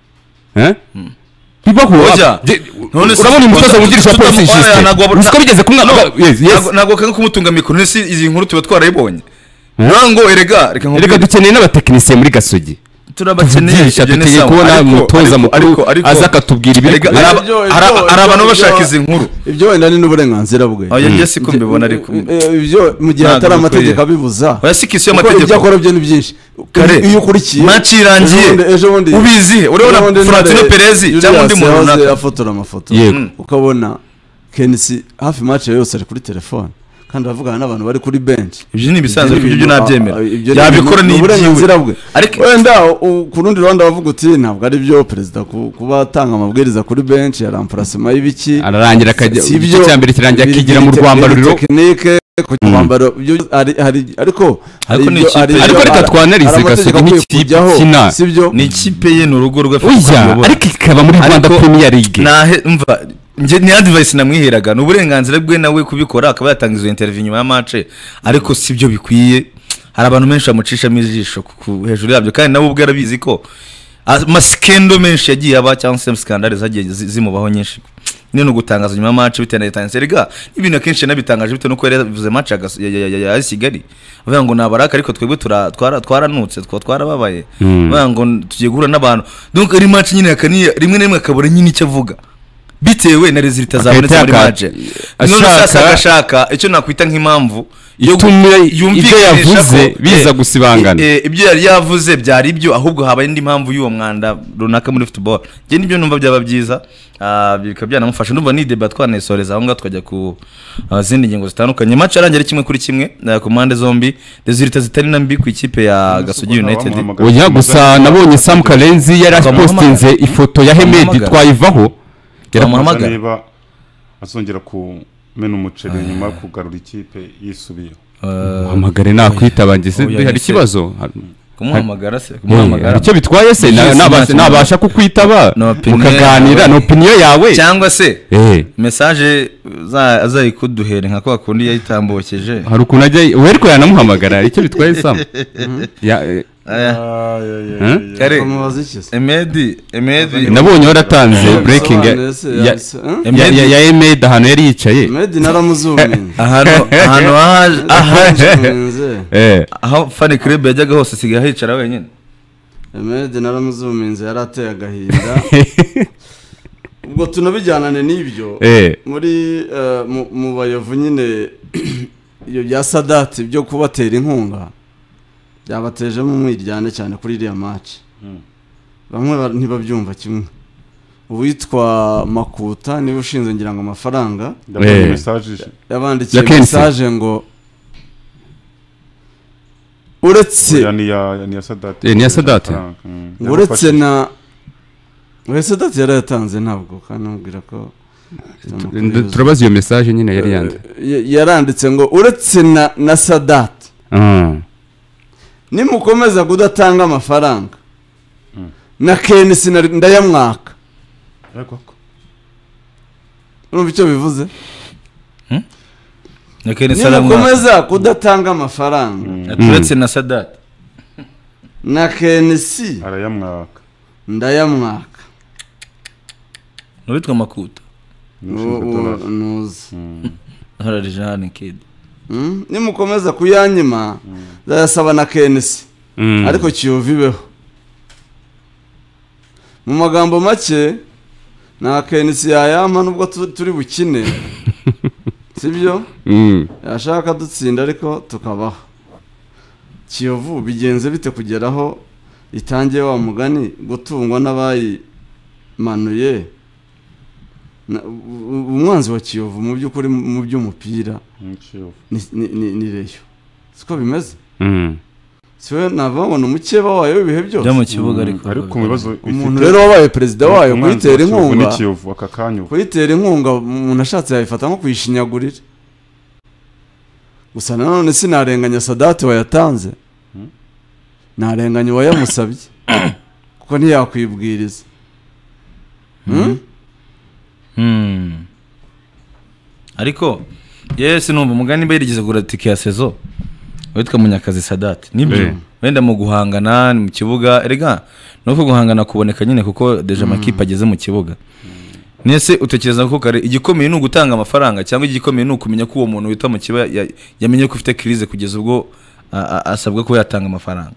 bibaho urabona umutoza wugirisha polisi juste uko bigeze kumwana nago kanka kumutunga mikro nisi izi nkuru tuba twarayibonye nango reka dukeneye n'abatekinisiye muri Gasogi turabakeneye tugiye kubona umutoza mukuru aza akatubwira ibiri hari abantu bashaka izi nkuru ibyo wenda ni n'uburenganzira bwe oya siko mbibona ariko ibyo mu gihe atari amategeko abibuza oya sikisi y'amategeko ibyo akora byo ni byinshi iyo ukurikiye match irangiye ubizi urabona Florentino Perez cyangwa undi muntu runaka afotora amafoto ukabona Kensi hafi match yose ari kuri telefone kandi bavugana n'abantu bari kuri bench ibyo ni bisanzwe ibyo nabyemera yabikora ni uburenganzira bwe ariko wenda ku rundi ruhande bavuga uti ntabwo ari byo perezida kuba atanga amabwiriza kuri bench ya remplacement y'ibiki ararangira akajya ibyo cyambere kirangira akigira mu rwambariro technique ku rwambaro ariko reka twanarize Gasogi n'ikipe kina sibyo ni ikipe ye n'urugo rw'afite ariko ikaba muri Rwanda Premier League umva nje ni advice namwiheraga n'uburenganzira bwe nawe kubikora akaba yatanga izo interview nyuma ya match ariko sibyo bikwiye hari abantu menshi amucisha mijisho hejuru yabyo kandi nawe ubwe arabizi ko amaskendo menshi yagiye aba cyangwa se scandale zagiye zimubaho nyinshi nino gutangaza nyuma ya match bitene tanserega ibintu akenshi nabitangaje bite no ko yaravuze match ya Kigali bavuga ngo nabaraka ariko twebwe twaranutse twarababaye bavuga ngo tugiye guhura n'abantu donc ari match nyine yakaniye rimwe na rimwe akabura nyine icyo avuga bitewe na resultat zabonetse muri match none ashaka icyo nakwita nk'impamvu ibyo yavuze biza gusibangana ibyo yari yavuze byari ibyo ahubwo habaye indi mpamvu y'uwo mwanda runaka muri football nge nibyo numva byaba byiza bikaba byanamufasha ndumva ni debat twanesoreza aho ngaho twajya ku zindi ngingo zitandukanye match arangira kimwe kuri kimwe ku mande zombi resultat zitari nambi ku ikipe ya Gasogi United oya gusa nabonye Sam Karenzi yarapostinze ifoto ya Hemedi twayivaho yaramuhamagara azongera ku mena umuceri nyuma kugarura ikipe yisubiye muhamagare nakwitabangize hari ikibazo kumuhamagara se icyo bitwaye se nabasha kukwitaba mukaganira no opinion yawe cyangwa se message azayikuduhere nka kwa kundi yayitambokeje hari ukuntu ajya weriko yanamuhamagara icyo bitwaye Sam kare Emedi nabonye waratanze breaking ya Emedi ahantu yari yicaye Emedi naramuzuminze ahantu aho Fan Club yajyaga hose sigaye hicara wenyine Emedi naramuzuminze yarateye agahinda ubwo tunabijyanane n'ibyo muri mu bayovu nyine iyo bya Sadat byo kubatera inkunga byabatejemo umwiryane cyane kuri iriya match bamwe ntibabyumva kimwe uwitwa Makuta niwe ushinzwe ngira ngo amafaranga yabandikiye message ngo uretse ni ya Sadat uretse na Sadat yaratanze ntabwo kandi nubwira ko turabaza iyo message nyine yari yaranditse ngo uretse na Sadat nimukomeza kudatanga amafaranga na Kenisi ndayamwaka urumva icyo bivuze nimukomeza kudatanga amafaranga turetse na Sadat na Kenisi arayamwaka ndayamwaka n'uwitwa Makuta nuzi hararijane kid nimukomeza kuyanyima zayasaba na Kenisi ariko kiyovibeho mu magambo make na Kenisi yayama nubwo turi bukine sibyo yashaka dutsinda ariko tukabaho Kiyovu bigenze bite kugeraho itangiye wa mugani gutungwa n'abayimanuye umwanzi wa Kiyovu mu by'ukuri mu by'umupira ni Reyo siko bimeze siwe nababona umukeba wayo ibihe byose mu kibuga ariko mubibazo umuntu rero wabaye president wayo kuyitera inkunga kuyitera inkunga umuntu ashatse yayifata nko kuyishinyagurira gusa nanone sinarenganya Sadat wayatanze narenganya wayamusabye kuko ntiyakwibwiriza ariko yes numva umugani bayirigeze kugura tike ya saison witwa Munyakazi Sadat nibyo wenda mu guhangana mu kibuga erega no guhangana kuboneka nyine kuko deja makipe ageze mu kibuga nese utekereza ko kare igikomeye ni ugutanga amafaranga cyangwa igikomeye ni ukumenya ko uwo muntu wita mu kiba yamenye ko ufite crise kugeza ubwo asabwa ko yatanga amafaranga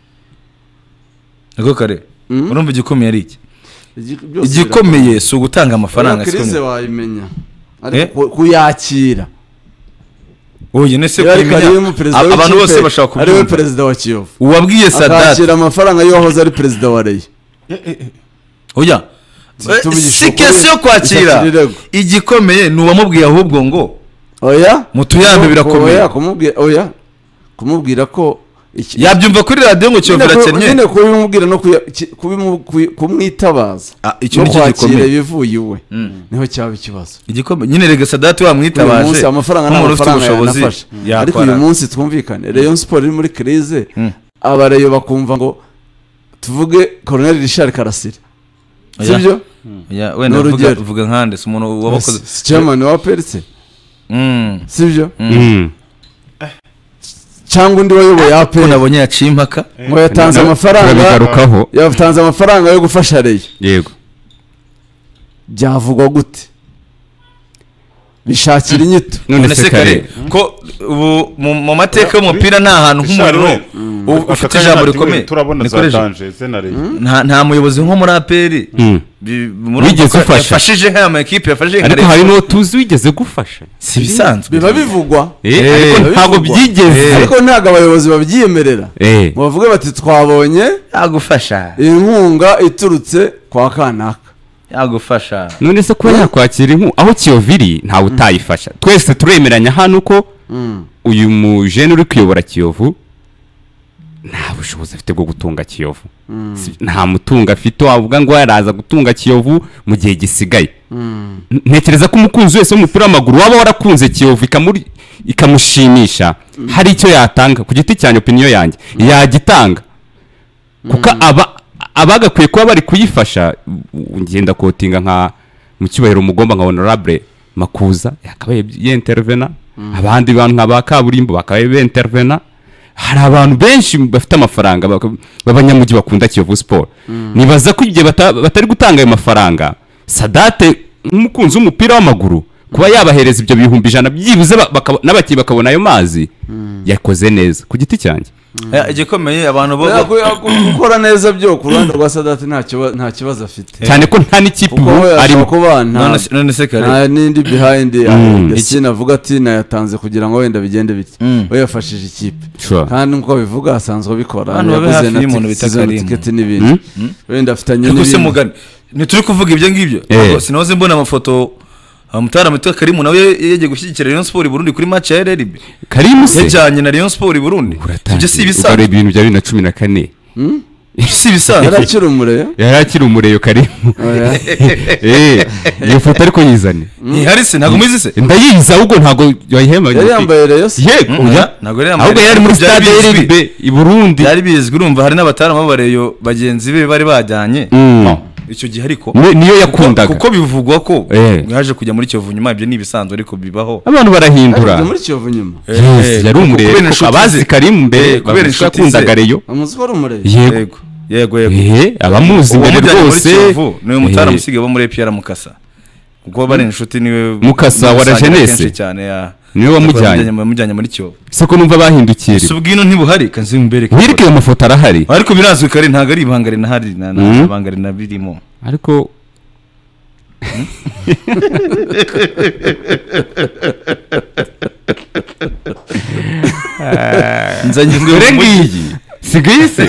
nako kare urumva igikomeye ari iki igikomeye si ugutanga amafaranga crise wayimenya ariko kuyakira oye nese kwimenya abantu bose bashaka kubyumva ari we president wa Kiyovu uwabwiye Sadat akakira amafaranga yo hoza ari president wa Reyo oya si question kwakira igikomeye nuwamubwiye ahubwo ngo oya mutuyambe birakomeye kumubwira ko yabyumva kuri radio ngo Kiyovu irakennye nyine kubimubwira no kumwitabaza icyo ni gikomeye bivuye iwe niho cyaba ikibazo igikomeye nyine rega Sadat wamwitabaje amafaranga n'amafaranga ariko uyu munsi twumvikane Rayon Sport iri muri crise abareyo bakumva ngo tuvuge Colonel Richard Karasira sibyo wenda uvuga nkande si umuntu wabakoze chairman wa Perse sibyo cyangwa undi wayoboye APR nabonye yacimpaka ngo yatanze amafaranga yo gufasha Reyo yego byavugwa gute bishakira inyito. none se kare ko ubu mu mateka y'umupira nta hantu nk'umuriro ufite ijambo rikomeye turabona za danger zenare nta muyobozi nko muri APR wigeze ufasha yafashije nk'aya ma equipe yafashije ariko hari no tuzi wigeze gufasha si bisanzwe biba bivugwa ariko ntabwo byigeze ariko ntabwo abayobozi babyiyemerera bavuga bati twabonye yagufasha inkunga iturutse kwa kanaka yagufasha. none se ko yakwakira aho Kiyovu iri ntawe utayifasha twese turemeranya hano ko uyu mujene uri kuyobora Kiyovu nta bushobozi afite bwo gutunga Kiyovu nta mutunga afite wavuga ngo yaraza gutunga Kiyovu mu gihe gisigaye. Ntekereza ko umukunzi wese w'umupira w'amaguru waba warakunze Kiyovu ikamushimisha hari icyo yatanga ku giti cyane opinion yanjye yagitanga kuko abagakwiye kuba bari kuyifasha ngenda kotinga nka mu cyubahiro mugomba nka honorable Makuza yakabaye y'intervena abandi bantu nka Kaburimbo bakabaye b'intervena. Hari abantu benshi bafite amafaranga b'abanyamujyi bakunda Kiyovu Sport. Nibaza ko igihe batari gutanga ayo mafaranga Sadate nk'umukunzi w'umupira w'amaguru kuba yabahereza ibyo bihumbi 100 byibuze n'abaki bakabona ayo mazi yakoze neza ku giti cyanjye. Igikomeye abantu bo gukora neza byo ku ruhande rwa Sadate nta kibazo afite cyane ko nta n'ikipe arimo kubana none se kare nta nindi behind ikintu avuga ati nayatanze kugira ngo wenda bigende biti we yafashije ikipe kandi nko bivuga asanzwe bikora yaguze na ticket n'ibindi wenda afitanye n'ibindi ntituri kuvuga ibyo ngibyo sinoze mbona amafoto Mutara Mutwe Karimu nawe yegeye gushyigikira Rayon Sport Burundi kuri match ya RRB. Karimu se yajyanye na Rayon Sport Burundi. Ibyo si bisanzwe. Ubwo ibintu bya 2014. Si bisanzwe. Yarakira umureyo Karimu. Iyo foto ariko yizane. Ni hari se ntago muzi se. Ndayiza ahubwo ntago yahema. Yari yambaye Rayon. Yego ntago yari muri stade RRB i Burundi. Yari bizwi urumva hari n'abatarama bareyo bagenzi be bari bajyanye. Icyo gihe ariko niyo yakundaga kuko bivugwa ko yaje kujya muri Kiyovu nyuma ibyo nibisanzwe ariko bibaho abantu barahindura muri Kiyovu nyuma yari umurebe abazi Karimu mbere kubera yakundaga Reyo amuzi ko ari umurebe yego abamuzi mbere rwose niwe mutara musige bo muri APR Mukasa kuko bari inshuti niwe Mukasa wa Jeunesse cyane ya niwe wamujyanye muri Kiyovu soko numva bahindukira subwino ntibuhari kanzi mbereke nkirike mu mafoto arahari ariko birazwi kare ntago ari ibangare nahari nabangare nabirimo ariko nzanye ngiyi sigise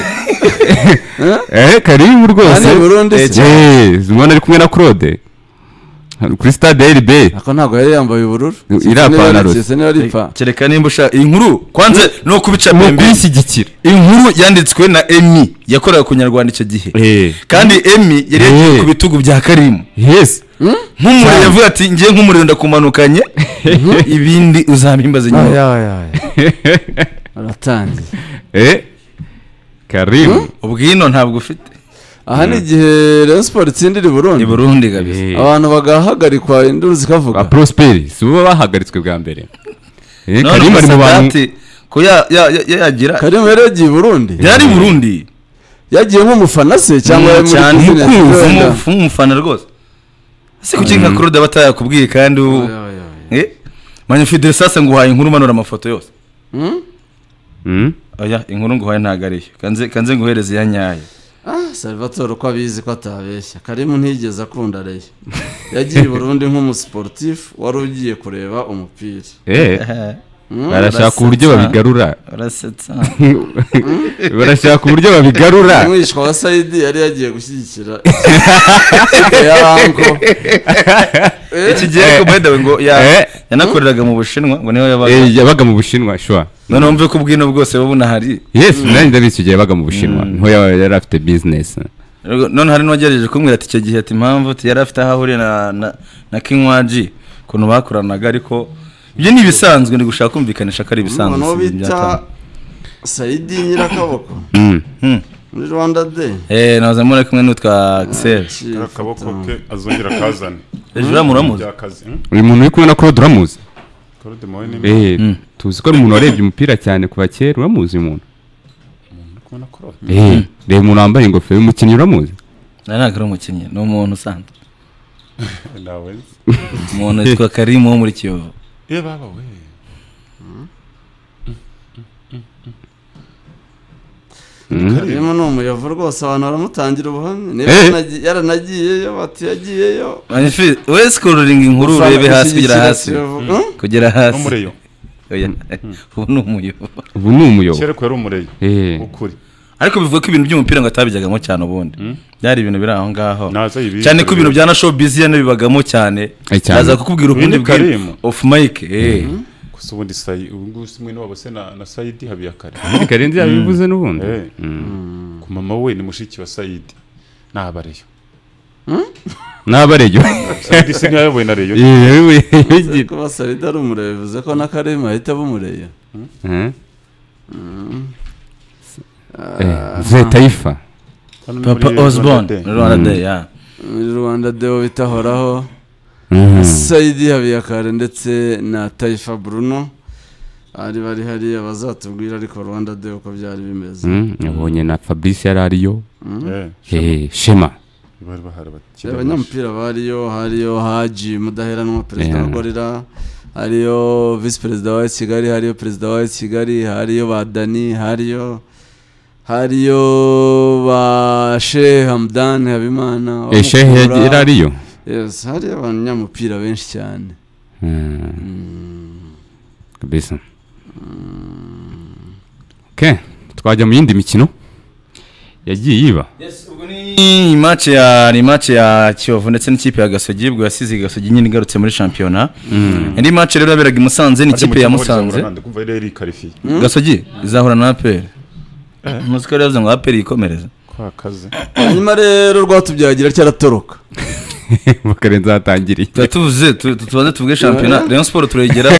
Karimu rwose zimwana ari kumwe na Claude kuri stade RB ako ntago yari yambaye ubururu irapana kereka nimba ushaka inkuru kwanze no kubica membe kwishyigikira inkuru yanditswe na Emi yakoraga ku Nyarwanda icyo gihe kandi Emi yari yagiye ku bitugu bya Karimu nk'umuriro yavuga ati ngiye nk'umuriro ndakumanukanye ibindi uzabimbaza nyuma aratanze Karimu ubwino ntabwo ufite aha ni igihe Rayon Sport itsindira i Burundi kabisa abantu bagahagarikwa induru zikavuga Prosperi si bo bahagaritswe bwa mbere Karimu ari mu bantu ko yagira Karimu yari yagiye i Burundi yari Burundi yagiye nk'umufana se cyangwa umufana rwose se kuki nka Claude batayakubwiye kandi Magnifique sasa nguhaye inkuru manura amafoto yose oya inkuru nguhaye ntagariye kanze nguhereze ya nyayo Salvatore ko abizi ko atabeshya Karimu ntigeze akunda Reyo yagiye i Burundi nk'umusportif wari ugiye kureba umupira barashaka uburyo babigarura urasetsa barashaka uburyo babigarura umwishwa wa Saidi yari yagiye gushyigikira yanko iki gihe ko bedawe ngo yanakoreraga mu Bushinwa ngo niho yabaga mu Bushinwa shwa none umve ko ubwino bwose babuna hari nani ndabizi gihe yabaga mu Bushinwa niho yari afite business none hari n'uwagejeje kumwira ati icyo gihe ati impamvu yari afite aho ahuriye na Kinywaji kuntu bakoranaga ariko ibyo ni ibisanzwe ndi gushaka kumvikanisha ko ari ibisanzwe no bita Saidi Nyirakaboko muri Rwanda Day naza muri kumwe n'utwa Axel akaboko ke azongera kazane ejo muramuzi uyu muntu uri kumwe na Claude uramuzi Claude Moyne tuzi ko ari umuntu warebye umupira cyane kuva kera uramuzi umuntu kumwe na Claude reba umuntu wambaye ingofero y'umukinnyi uramuzi ntabwo ari umukinnyi ni umuntu usanzwe nawe umuntu yitwa Karim wo muri Kiyovu baba we Karim ni umuyovu rwose abantu baramutangira ubuhamya niba yaranagiyeyo bati yagiyeyo we scrolling inkuru urebe hasi kugera hasi n'umureyo ubu ni umuyovu kera ko yari umureyo ukuri ariko bivuga ko ibintu by'umupira ngo atabijyagamo cyane ubundi byari ibintu biri aho ngaho cyane ko ibintu bya na show busy yanabibagamo cyane aza kukubwira ubundi bw'iri off mic gusa ubundi ubu simwe n'wabo se na Saidi Habiyakare Karenzi yabivuze n'ubundi ku mama we ni mushiki wa Saidi nabareyo nabareyo Saidi se nyawe na reyo ko Saidi ari umureyo bivuze ko na Karim ahita bumureyo Ze Taifa Papa Osborne Rwanda Day bitahoraho Saidi Habiyakare ndetse na Taifa Bruno bari hariya bazatubwira ariko Rwanda Day uko byari bimeze nabonye na Fabrice yarariyo Shema bari bahari abanyamupira bariyo hariyo Haji Mudaheranwa perezida wa Gorilla hariyo vice perezida wa Kigali hariyo perezida wa Kigali hariyo Badani hariyo ba Sheikh Hamdan Habimana Sheikh yarariyo yes hariyo abanyamupira benshi cyane kabisa okay twajya mu yindi mikino yagiye yiba ni match ya Kiyovu ndetse n'ikipe ya Gasogi bwo yasize Gasogi nyine igarutse muri championnat indi match rero yaberaga i Musanze n'ikipe ya Musanze Gasogi izahura na APR muzika rero ngo APR ikomereza kwakaze hanyuma rero rwatubyagira cyaratoroka bakarenza hatangiriye tuvuze tubanze tuvuge championnat Rayon Sport turегera